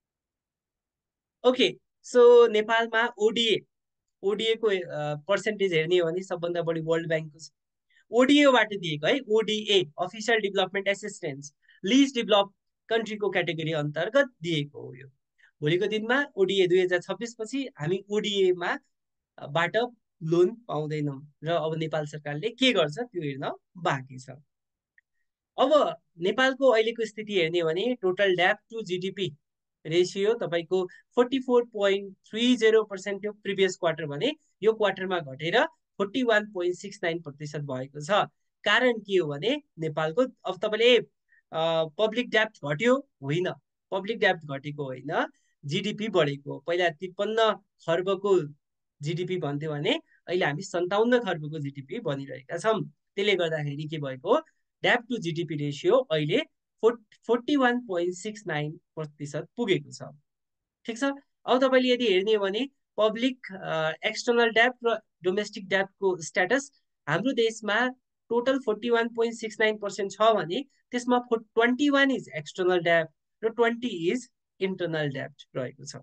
okay. सो नेपालमा ओडिए ओडिए को पर्सेन्टेज हेर्ने हो भने सबभन्दा बढी वर्ल्ड ब्याङ्कको छ। ओडिएबाट दिएको है, ODA official development assistance list develop कन्ट्रीको क्याटेगोरी अन्तर्गत दिएको हो। यो भोलिको दिनमा ओडिए दुई हजार छब्बिस पछि हामी ओडिएमा बाट लोन पाउँदैनौँ र अब नेपाल सरकारले के गर्छ त्यो हेर्न बाँकी छ। अब नेपालको अहिलेको स्थिति हेर्ने हो भने total debt to GDP ratio तपाईँको forty four point three zero percent थियो प्रिभियस क्वार्टर भने यो क्वार्टरमा घटेर forty one point six nine प्रतिशत भएको छ। कारण के हो भने नेपालको अब तपाईँले पब्लिक डेप्थ घट्यो होइन, पब्लिक डेप्थ घटेको होइन, जिडिपी बढेको। पहिला त्रिपन्न खर्बको जिडिपी भन्थ्यो भने अहिले हामी सन्ताउन्न खर्बको जिडिपी बनिरहेका छौँ। त्यसले गर्दाखेरि के भएको, डेप्थ टु जिडिपी रेसियो अहिले forty one point six nine प्रतिशत पुगेको छ। ठिक छ, अब तपाईँले यदि हेर्ने हो भने पब्लिक एक्सटर्नल डेब्ट र डोमेस्टिक डेब्टको स्ट्याटस हाम्रो देशमा total forty one point six nine percent छ भने त्यसमा ट्वेन्टी वान इज एक्सटर्नल डेब्ट र ट्वेन्टी इज इन्टरनल डेब्ट रहेको छ।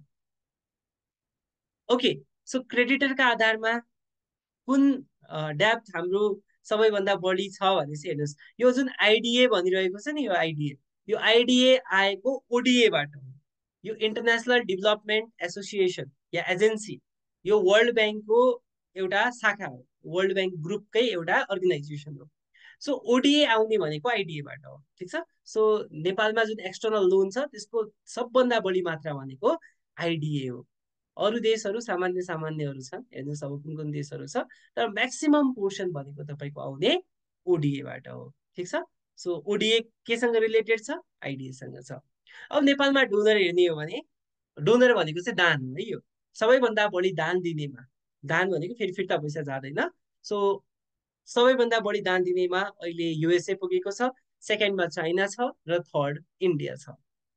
ओके, सो क्रेडिटरका आधारमा कुन डेब्ट हाम्रो सबैभन्दा बढी छ भने चाहिँ हेर्नुहोस्, यो जुन आइडिए भनिरहेको छ नि, यो आइडिए यो आइडिए आएको ओडिएबाट हो। यो इन्टरनेसनल डेभलपमेन्ट एसोसिएसन या एजेन्सी, यो वर्ल्ड ब्याङ्कको एउटा शाखा हो, वर्ल्ड ब्याङ्क ग्रुपकै एउटा अर्गनाइजेसन हो। सो ओडिए आउने भनेको आइडिएबाट हो, ठिक छ। सो नेपालमा जुन एक्सटर्नल लोन छ त्यसको सबभन्दा बढी मात्रा भनेको आइडिए हो। अरू देशहरू सामान्य सामान्यहरू छन्, हेर्नुहोस् अब कुन कुन देशहरू छ, तर म्याक्सिमम पोर्सन भनेको तपाईँको आउने ओडिएबाट हो, ठिक छ। सो ओडिए केसँग रिलेटेड छ? आइडिएसँग छ। अब नेपालमा डोनर हेर्ने हो भने डोनर भनेको चाहिँ दान हो है, यो सबैभन्दा बढी दान दिनेमा, दान भनेको फेरि फिर्ता पैसा जाँदैन। सो सबैभन्दा बढी दान दिनेमा अहिले युएसए पुगेको छ, सेकेन्डमा चाइना छ र थर्ड इन्डिया छ।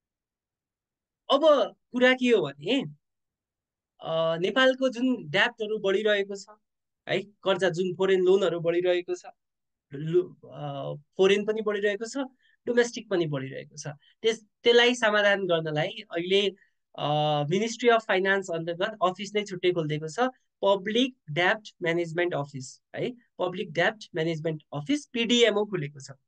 अब कुरा के हो भने नेपालको जुन डेब्टहरू बढिरहेको छ है, कर्जा जुन फोरेन लोनहरू बढिरहेको छ, फोरेन पनि बढिरहेको छ, डोमेस्टिक पनि बढिरहेको छ। त्यस त्यसलाई समाधान गर्नलाई अहिले मिनिस्ट्री अफ फाइनान्स अन्तर्गत अफिस नै छुट्टै खोलिदिएको छ, पब्लिक डेब्ट म्यानेजमेन्ट अफिस है, पब्लिक डेब्ट म्यानेजमेन्ट अफिस पिडिएमओ खुलेको छ।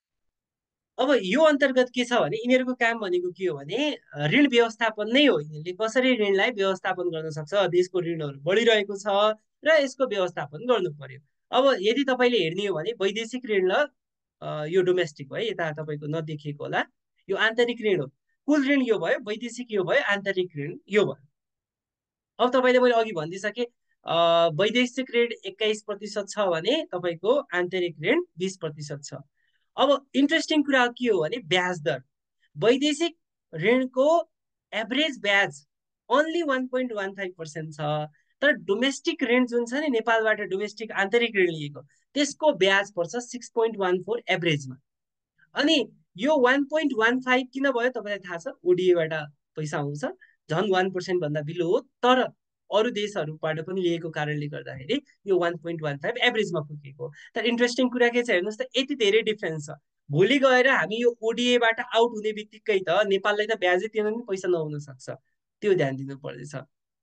अब यो अन्तर्गत के छ भने यिनीहरूको काम भनेको के हो भने ऋण व्यवस्थापन नै हो। यिनीहरूले कसरी ऋणलाई व्यवस्थापन गर्न सक्छ, देशको ऋणहरू बढिरहेको छ र यसको व्यवस्थापन गर्नु पर्यो। अब यदि तपाईँले हेर्ने हो भने वैदेशिक ऋण र यो डोमेस्टिक हो है, यता तपाईँको नदेखिएको होला, यो आन्तरिक ऋण हो। कुल ऋण यो भयो, वैदेशिक यो भयो, आन्तरिक ऋण यो भयो। अब तपाईँले मैले अघि भनिदिइसकेँ, वैदेशिक ऋण एक्काइस प्रतिशत छ भने तपाईँको आन्तरिक ऋण बिस प्रतिशत छ। अब इन्ट्रेस्टिङ कुरा के हो भने ब्याज दर, वैदेशिक ऋणको एभरेज ब्याज only one point one five percent छ, तर डोमेस्टिक ऋण जुन छ नि, नेपालबाट डोमेस्टिक आन्तरिक ऋण लिएको त्यसको ब्याज पर्छ सिक्स पोइन्ट वान फोर एभरेजमा। अनि यो वान पोइन्ट वान फाइभ किन भयो तपाईँलाई थाहा छ? ओडिएबाट पैसा आउँछ, झन् वान पर्सेन्ट भन्दा बिलो हो, तर अरू देशहरूबाट पनि लिएको कारणले गर्दाखेरि यो वान पोइन्ट वान फाइभ एभरेजमा पुगेको। तर इन्ट्रेस्टिङ कुरा के छ हेर्नुहोस् त, यति धेरै डिफ्रेन्स छ। भोलि गएर हामी यो ओडिएबाट आउट हुने बित्तिकै त नेपाललाई त ब्याजै तिर्न पनि पैसा नहुन सक्छ, त्यो ध्यान दिनु पर्दैछ।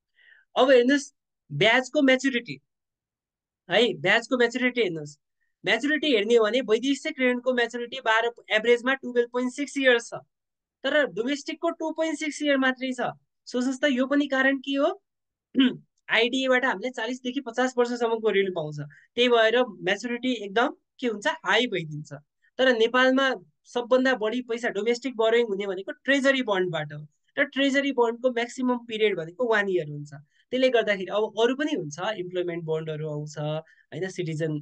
अब हेर्नुहोस् ब्याजको म्याचुरिटी है, ब्याजको म्याचुरिटी हेर्नुहोस्, म्याचुरिटी हेर्ने हो भने वैदेशिक ऋणको म्याचुरिटी बाह्र एभरेजमा टुवेल्भ पोइन्ट सिक्स इयर्स छ, तर डोमेस्टिकको टू पोइन्ट सिक्स इयर मात्रै छ। सोच्नुहोस् त यो पनि कारण के हो? आइडिएबाट हामीले चालिसदेखि पचास वर्षसम्मको ऋण पाउँछ, त्यही भएर म्याचुरिटी एकदम के हुन्छ, हाई भइदिन्छ। तर नेपालमा सबभन्दा बढी पैसा डोमेस्टिक बोरोइङ हुने भनेको ट्रेजरी बन्डबाट हो, र ट्रेजरी बन्डको म्याक्सिमम पिरियड भनेको वान इयर हुन्छ। त्यसले गर्दाखेरि अब अरू पनि हुन्छ, इम्प्लोइमेन्ट बन्डहरू आउँछ होइन, सिटिजन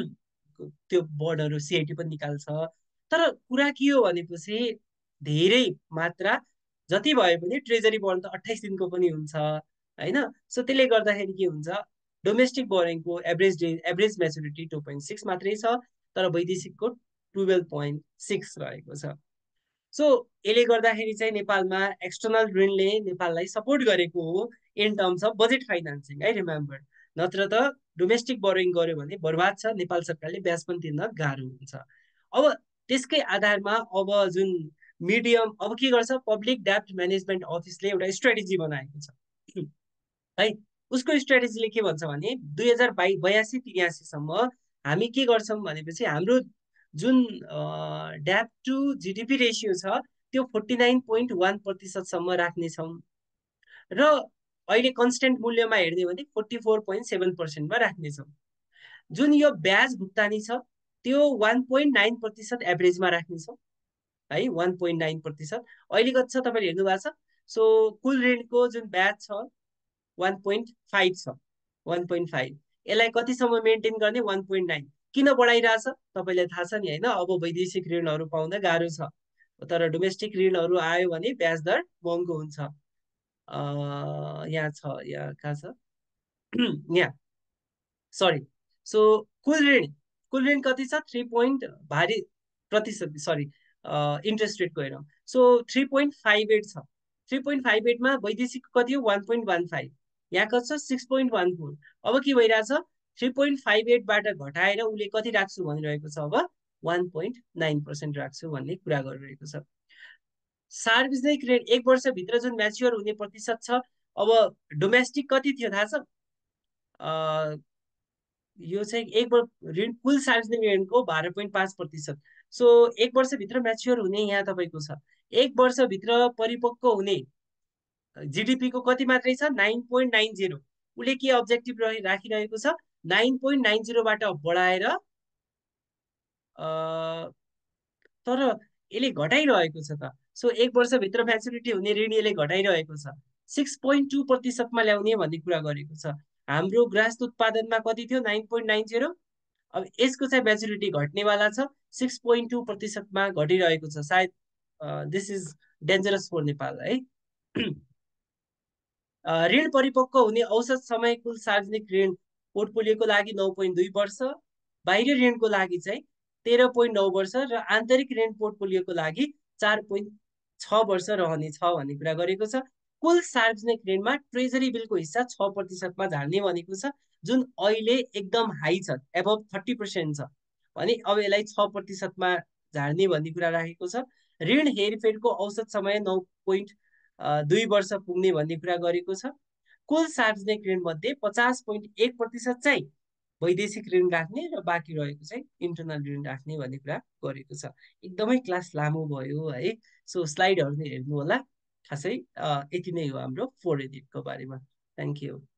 त्यो बन्डहरू सिआइटी पनि निकाल्छ। तर कुरा के हो भनेपछि धेरै मात्रा जति भए पनि ट्रेजरी बन्ड त अट्ठाइस दिनको पनि हुन्छ होइन। सो त्यसले गर्दाखेरि के हुन्छ, डोमेस्टिक बोरोइङको average day average maturity two point six मात्रै छ, तर वैदेशिकको टुवेल्भ पोइन्ट सिक्स रहेको छ। सो यसले गर्दाखेरि चाहिँ नेपालमा एक्सटर्नल ऋणले नेपाललाई सपोर्ट गरेको हो in terms of budget financing है, रिमेम्बर। नत्र त डोमेस्टिक बोरोइङ गर्यो भने बर्बाद छ, नेपाल सरकारले ब्याज पनि तिर्न गाह्रो हुन्छ। अब त्यसकै आधारमा अब जुन मिडियम, अब के गर्छ, पब्लिक डेब्ट म्यानेजमेन्ट अफिसले एउटा स्ट्राटेजी बनाएको छ है। उसको स्ट्राटेजीले के भन्छ भने दुई हजार बाइ बयासी त्रियासीसम्म हामी के गर्छौँ भनेपछि हाम्रो जुन डेब्ट टु जिडिपी रेसियो छ त्यो फोर्टी नाइन पोइन्ट वान प्रतिशतसम्म राख्नेछौँ, र अहिले कन्सटेन्ट मूल्यमा हेर्ने भने फोर्टी फोर पोइन्ट सेभेन पर्सेन्टमा राख्नेछौँ। जुन यो ब्याज भुक्तानी छ त्यो वान पोइन्ट नाइन प्रतिशत एभरेजमा राख्नेछौँ है, वान पोइन्ट नाइन प्रतिशत अहिले कति छ तपाईँले हेर्नु भएको छ। सो कुल ऋणको जुन ब्याज छ वान पोइन्ट फाइभ छ, वान पोइन्ट फाइभ, यसलाई कतिसम्म मेन्टेन गर्ने, वान पोइन्ट नाइन। किन बढाइरहेछ तपाईँलाई थाहा छ नि होइन, अब वैदेशिक ऋणहरू पाउन गाह्रो छ, तर डोमेस्टिक ऋणहरू आयो भने ब्याज दर महँगो हुन्छ। यहाँ छ, यहाँ कहाँ छ, यहाँ सरी। सो कुल ऋण कुल ऋण कति छ, थ्री पोइन्ट भारी प्रतिशत, सरी इन्ट्रेस्ट रेटको हेरौँ। So three point five eight छ, थ्री पोइन्ट फाइभ एटमा वैदेशिक कति हो, वान पोइन्ट वान फाइभ। यहाँ कति छ सिक्स पोइन्ट वान फोर। अब के भइरहेछ थ्री पोइन्ट फाइभ एटबाट घटाएर उसले कति राख्छु भनिरहेको छ, अब वान पोइन्ट नाइन पर्सेन्ट राख्छु भन्ने कुरा गरिरहेको छ। सार्वजनिक ऋण एक वर्षभित्र जुन म्याच्योर हुने प्रतिशत छ, अब डोमेस्टिक कति थियो थाहा छ? अ, यो चाहिँ एक ऋण कुल सार्वजनिक ऋणको बाह्र पोइन्ट पाँच प्रतिशत। सो एक वर्षभित्र म्याच्योर हुने यहाँ तपाईँको छ, एक वर्षभित्र परिपक्व हुने जिडिपी को कति मात्रै छ नाइन पोइन्ट नाइन जिरो। उसले के अब्जेक्टिभ राखिरहेको छ नाइन पोइन्ट नाइन जिरोबाट बढाएर, तर यसले घटाइरहेको छ त। सो एक वर्षभित्र म्याच्युरिटी हुने ऋण यसले घटाइरहेको छ, सिक्स पोइन्ट टू प्रतिशतमा ल्याउने भन्ने कुरा गरेको छ। हाम्रो ग्रास उत्पादनमा कति थियो नाइन पोइन्ट नाइन जिरो, अब यसको चाहिँ म्याच्युरिटी घट्नेवाला छ, सिक्स पोइन्ट टू प्रतिशतमा घटिरहेको छ। सायद this is dangerous for Nepal है। ऋण परिपक्व हुने औसत समय कुल सार्वजनिक ऋण पोर्टफोलियोको लागि नौ पोइन्ट दुई वर्ष, बाहिरी ऋणको लागि चाहिँ तेह्र पोइन्ट नौ वर्ष र आन्तरिक ऋण पोर्टफोलियोको लागि चार पोइन्ट छ वर्ष रहनेछ भन्ने कुरा गरेको छ। कुल सार्वजनिक ऋणमा ट्रेजरी बिलको हिस्सा छ प्रतिशतमा झार्ने भनेको छ, जुन अहिले एकदम हाई छ, एबभ थर्टी पर्सेन्ट छ भने अब यसलाई छ प्रतिशतमा झार्ने भन्ने कुरा राखेको छ। ऋण हेरफेरको औसत समय नौ पोइन्ट दुई वर्ष पुग्ने भन्ने कुरा गरेको छ। कुल सार्वजनिक ऋण मध्ये पचास पोइन्ट एक प्रतिशत चाहिँ वैदेशिक ऋण राख्ने र बाँकी रहेको चाहिँ इन्टरनल ऋण राख्ने भन्ने कुरा गरेको छ। एकदमै क्लास लामो भयो है, सो स्लाइडहरू नै हेर्नु होला। खासै यति नै हो हाम्रो फोर एडिटको बारेमा। Thank you.